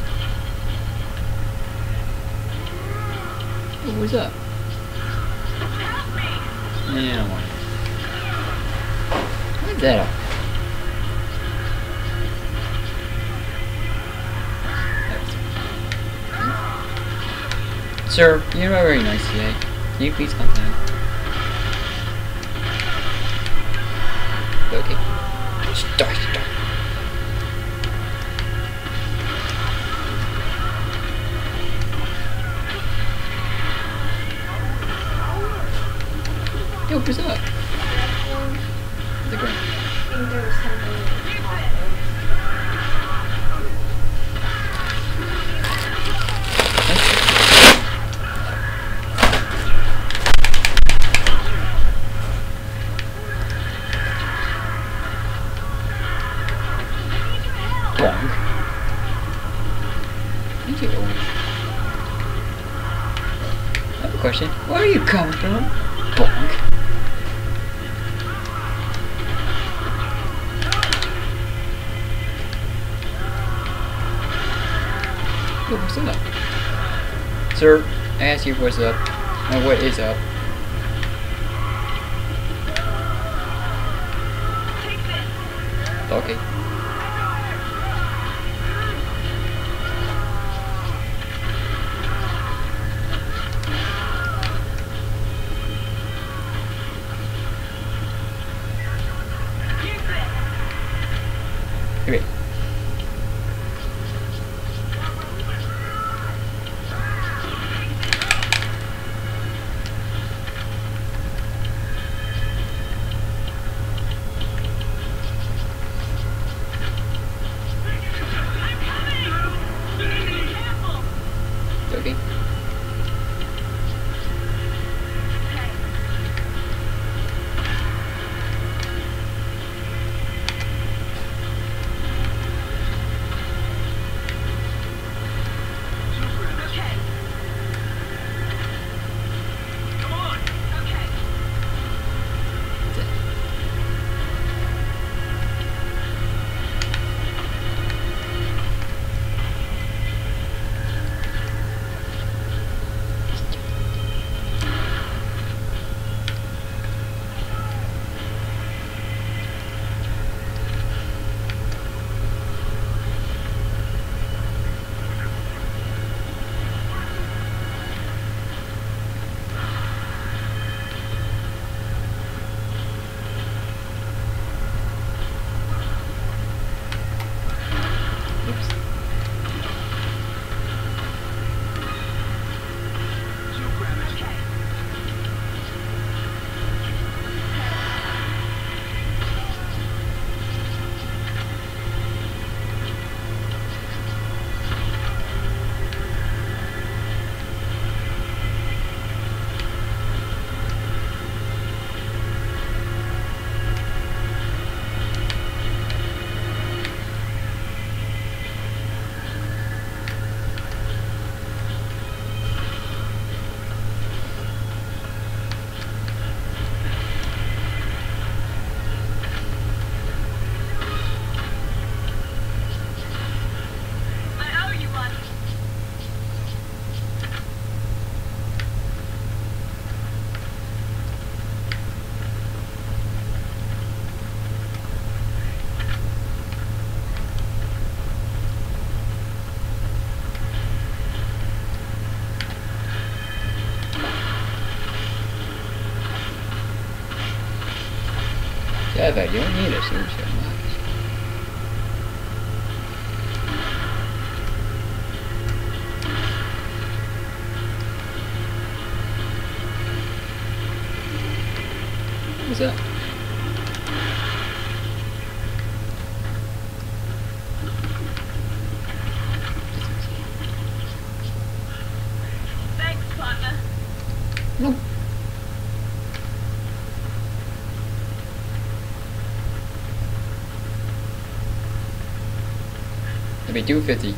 Oh, what's up? Help me! Yeah, I don't want it. What's that up? Sir, you're not very nice today. Can you please calm down? Okay. Start, start. Yo, what's up? The ground. I think there was something in the top. I need your question. Where are you coming from? Bonk. Oh, what's up? Sir, I asked you what's up. And what is up? Okay. Wait. Okay. Come on. Oops. She'll grab it. I owe you one. Yeah, but you don't need a suit so much. What's up? Thanks, partner. No. It'll be two fifty.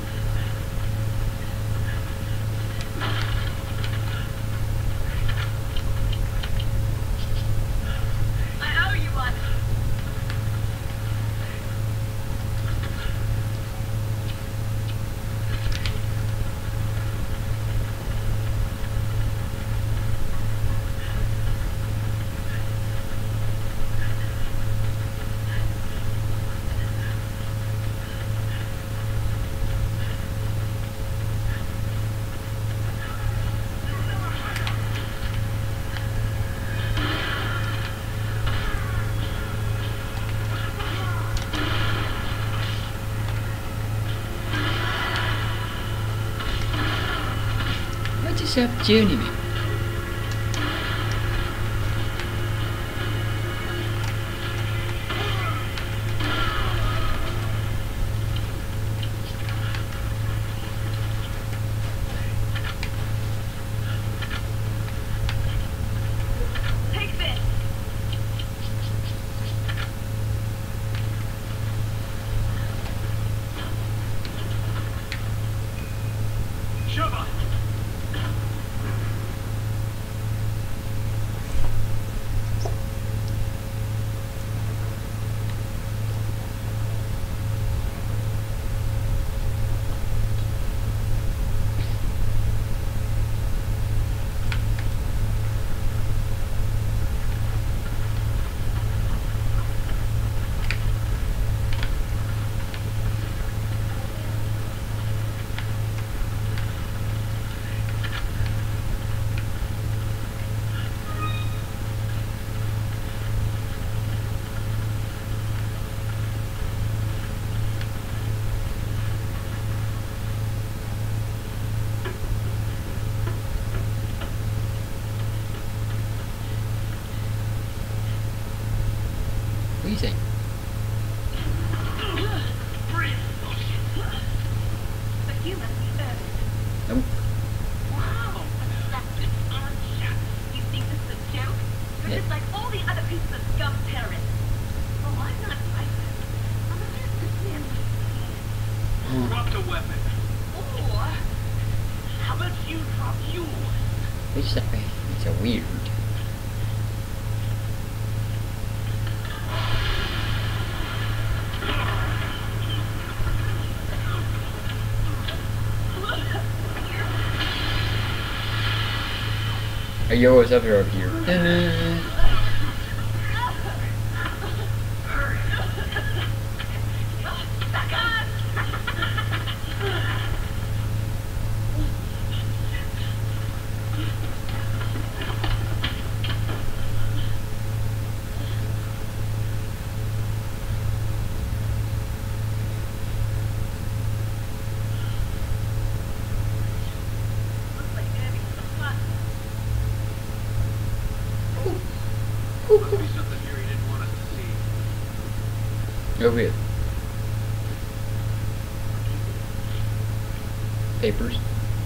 I owe you one. What is up, Journeyman? Take this. Shove You must be Irving. Nope. Wow, accepted, aren't you? You think this is a joke? You're Yeah. just like all the other pieces of scum terrorists. Oh, I'm not like that. I'm a businessman. Drop the weapon. Or, How about you drop you? It's a, it's a weird. Hey, yo, what's up here up here? Uh, looks like Irving's the fun. Must be something here he didn't want us to see. oh, good. Papers.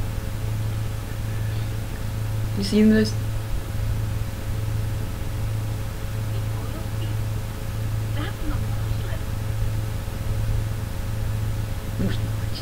You seen this? That's not Muslim. No, it's not.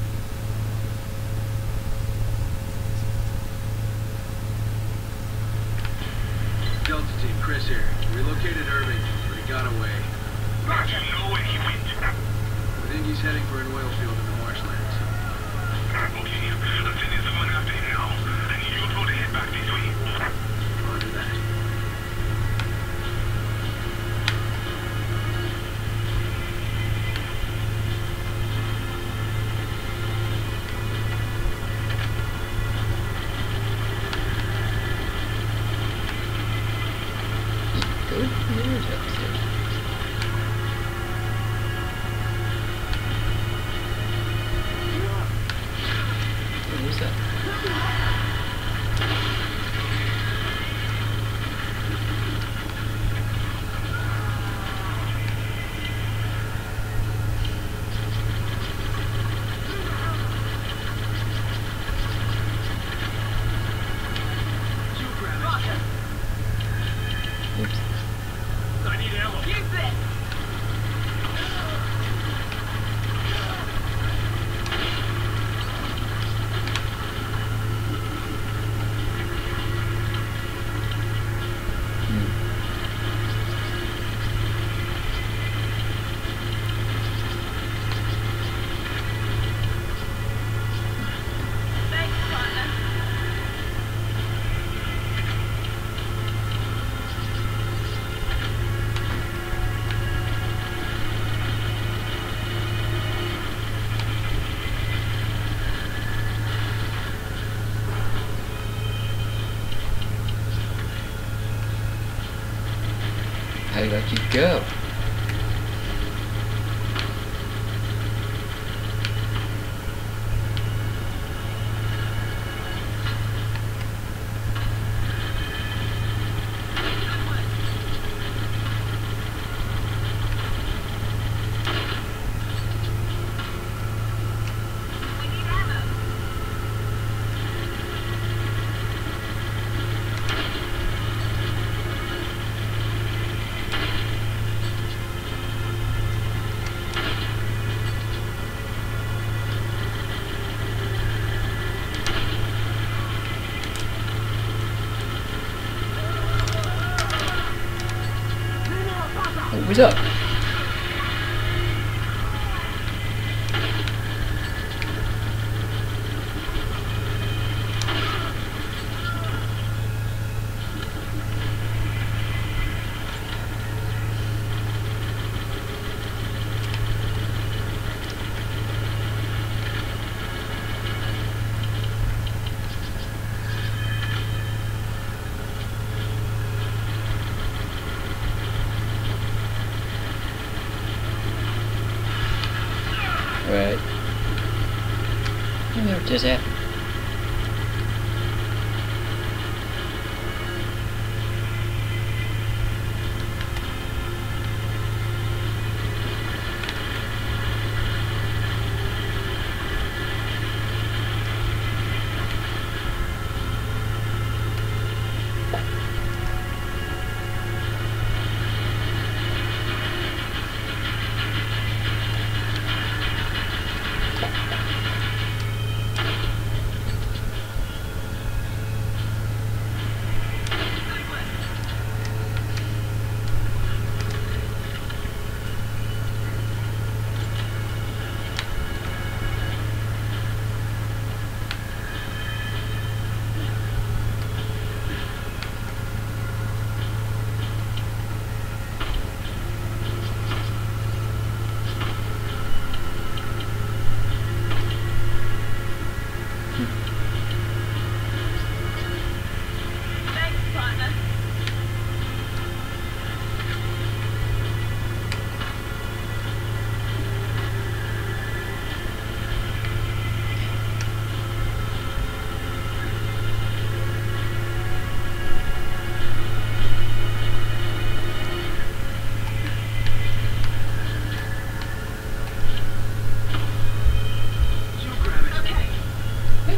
Delta team, Chris here. We located Irving, but he got away. Roger, know where he went. We think he's heading for an oil field in the marshlands. Okay, send in someone after him now. I need you two to head back this way. Roger that. Good. There's upstairs. What was that? You grab it. Oops. I need ammo. Use it! Thanks, partner. How did let you go? We need ammo. What was up? Right. What just happened?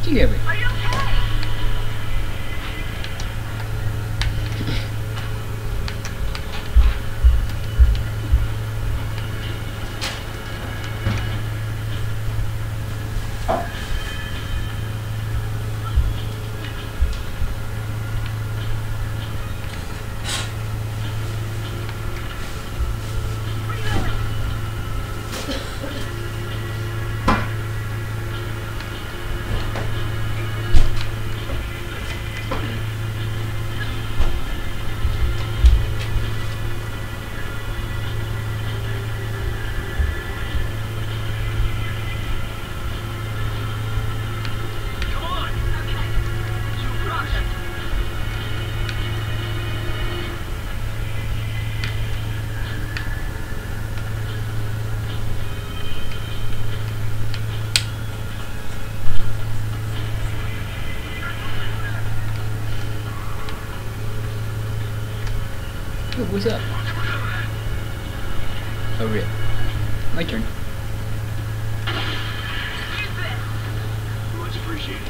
you hear me? Are you okay? Come on! Okay. You Roger. Yo, what's up? Oh, rip. My turn. Much appreciated.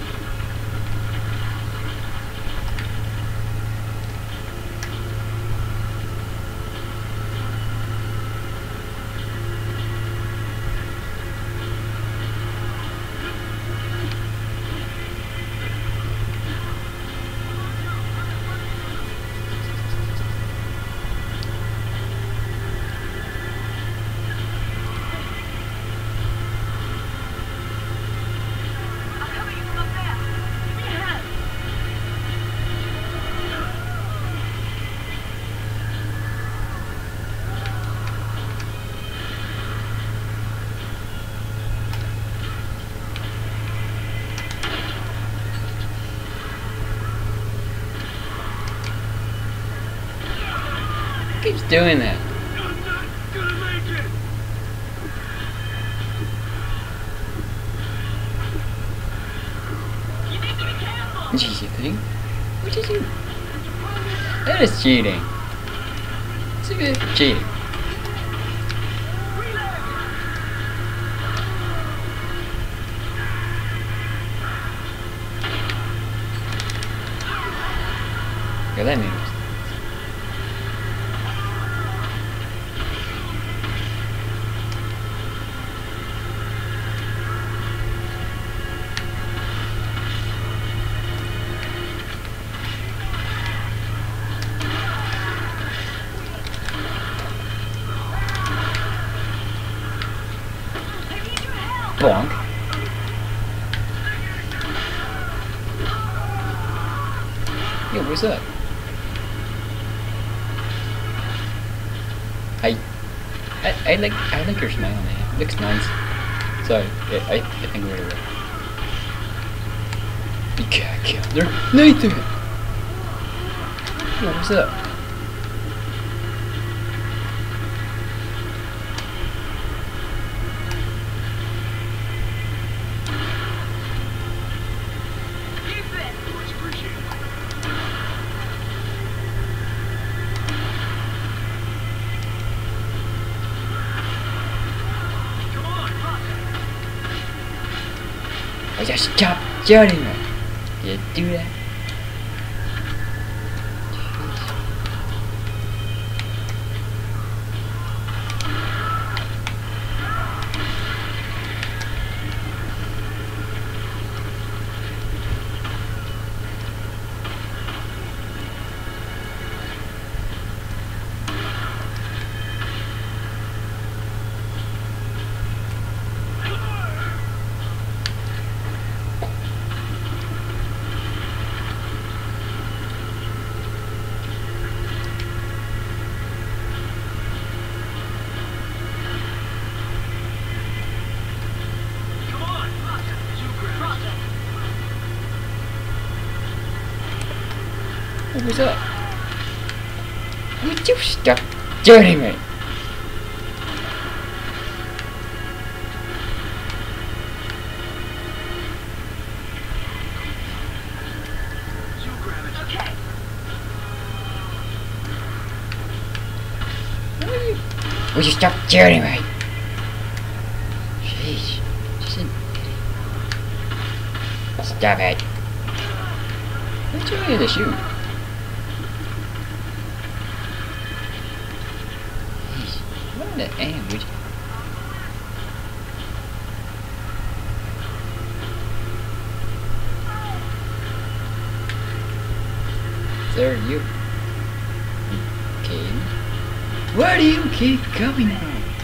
I'm coming in from up there. Give me a hand. Keeps doing that. I'm not gonna make it! You need to be careful. What is you thing? What is you? That is cheating. It's a bit cheating. Yeah, that means. I need your help. Bonk. Yo, what's up? I, I, I like, I like your smile, man. It looks nice. Sorry, I, I, I think we're right. You can't kill her. Nathan. Yo, what's up? Keep it. Much appreciated. Come on, Roger. Oh, just stop shooting me. You do that? Come on, Roger. You grab Roger. What was up? Would you stop shooting me? You grab it. Okay. Would you stop shooting me? Jeez. Just an idiot. Stop it. What's your way to shoot? Jeez, what in the damn would you? There you. Okay. Where do you keep coming from?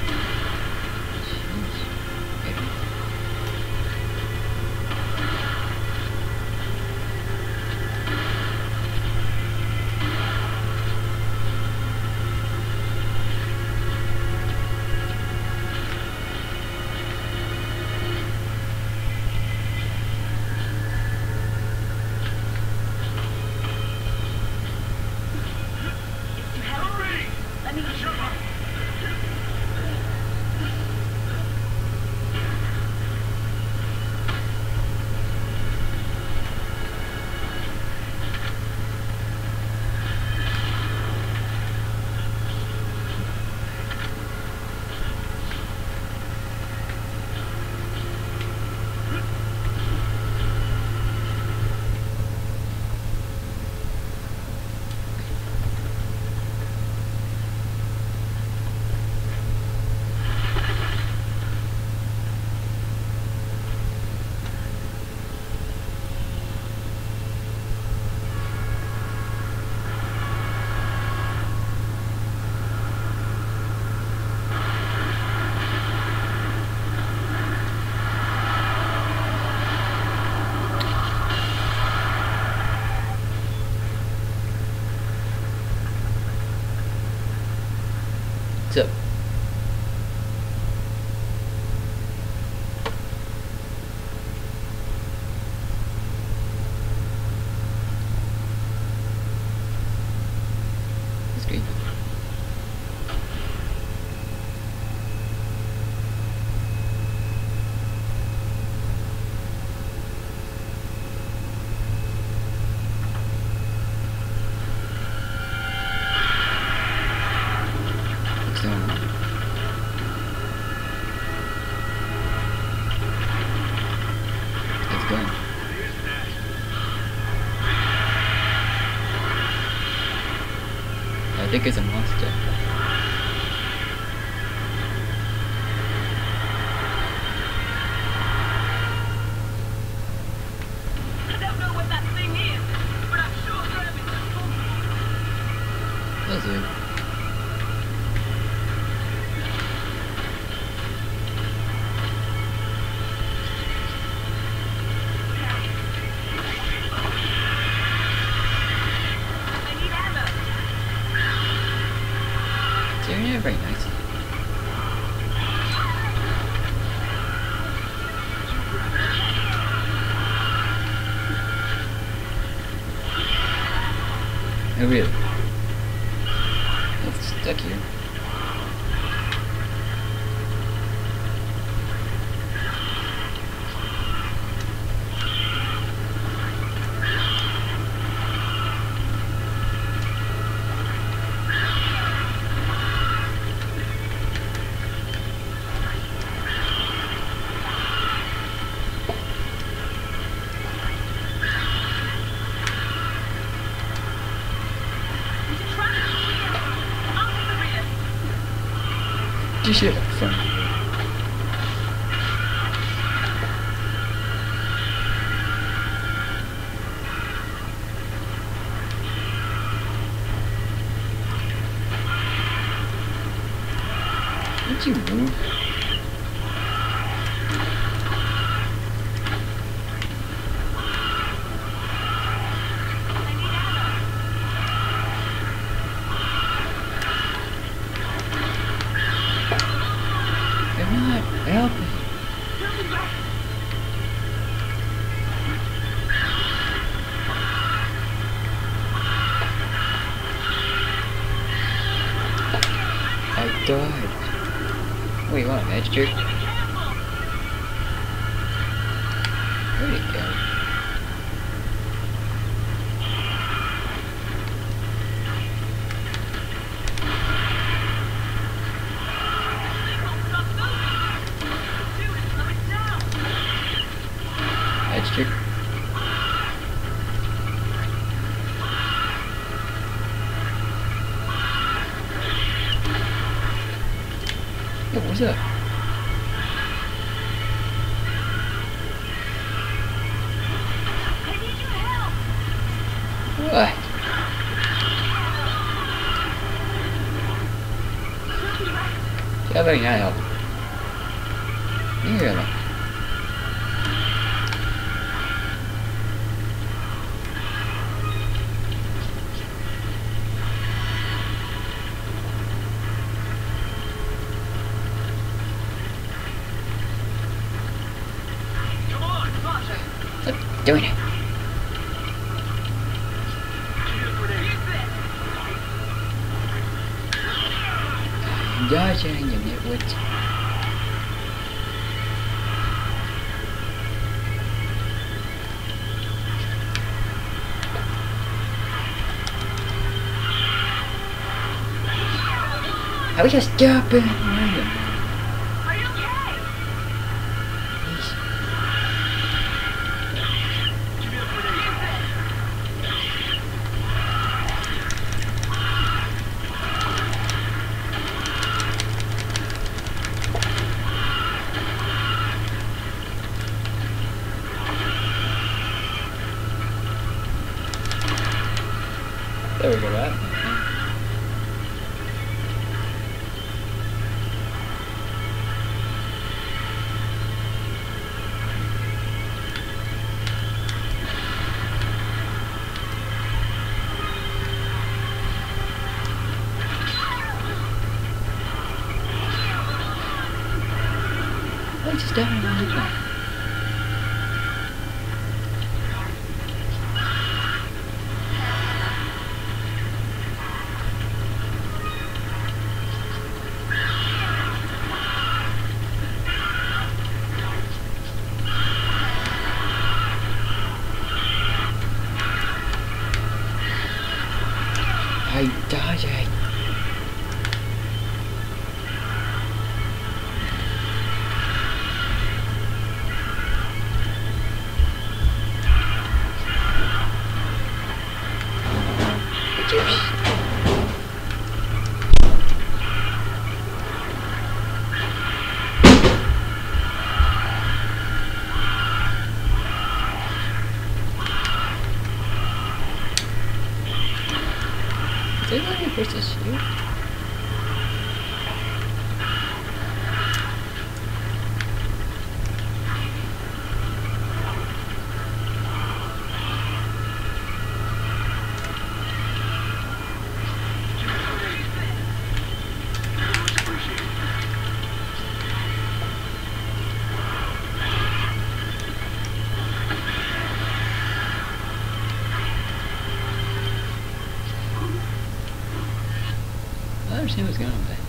What's up? That's great. What's going on? Let's go. I think it's a monster. I don't know what that thing is, but I'm sure Herman just told me. That's it. I need ammo. They're not very nice. Oh really? It's stuck here. Just shit from. Don't you move? Come on, help me. I died. Wait, what? Edge trick? Where'd it go? Edge trick? What's up? I need your help. What? Sao vậy ngay không? Như vậy mà. Come on, Roger. What doing it? Shoot a grenade. Dodging, you nitwit. I was just jumping. Are you okay? Give me a grenade. There we go, right? Oh, it's just down there. I died. Did I get supposed to shoot? Much appreciated. I don't understand what's going on with that.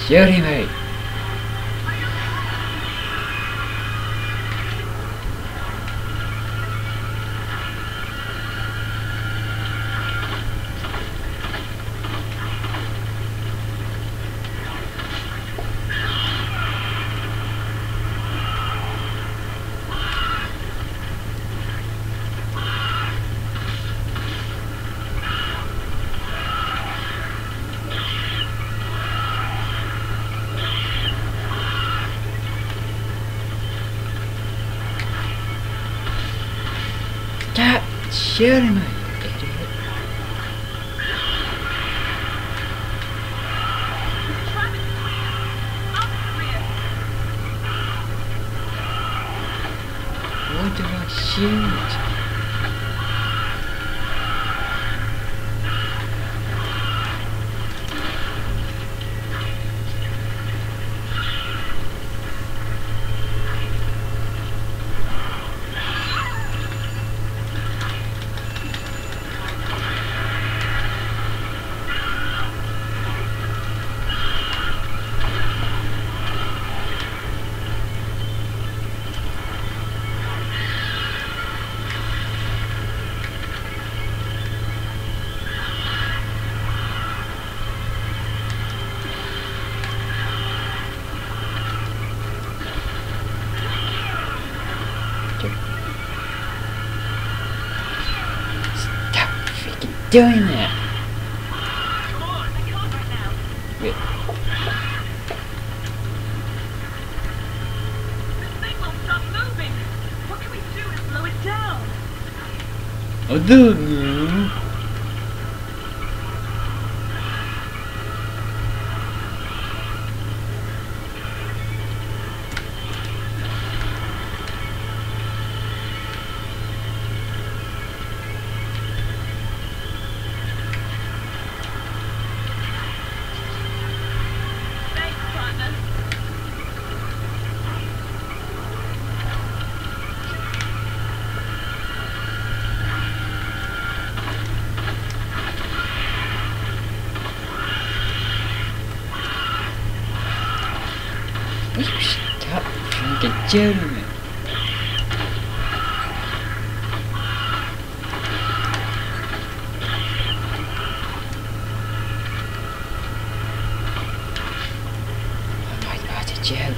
shooting me. Stop shooting me, you idiot. Traffic clear. Up clear. What do I shoot? Stop freaking doing that. Come on! I can't right now. Wait, This thing won't stop moving. What can we do to slow it down? I don't know. Thanks, partner. Will you stop freaking shooting me? Oh my god, it's you.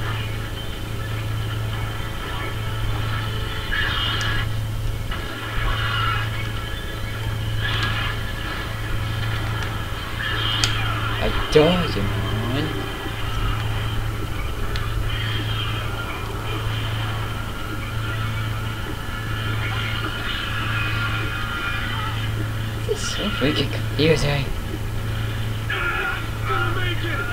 I told you, man. This is so freaking confusing. Gonna make it!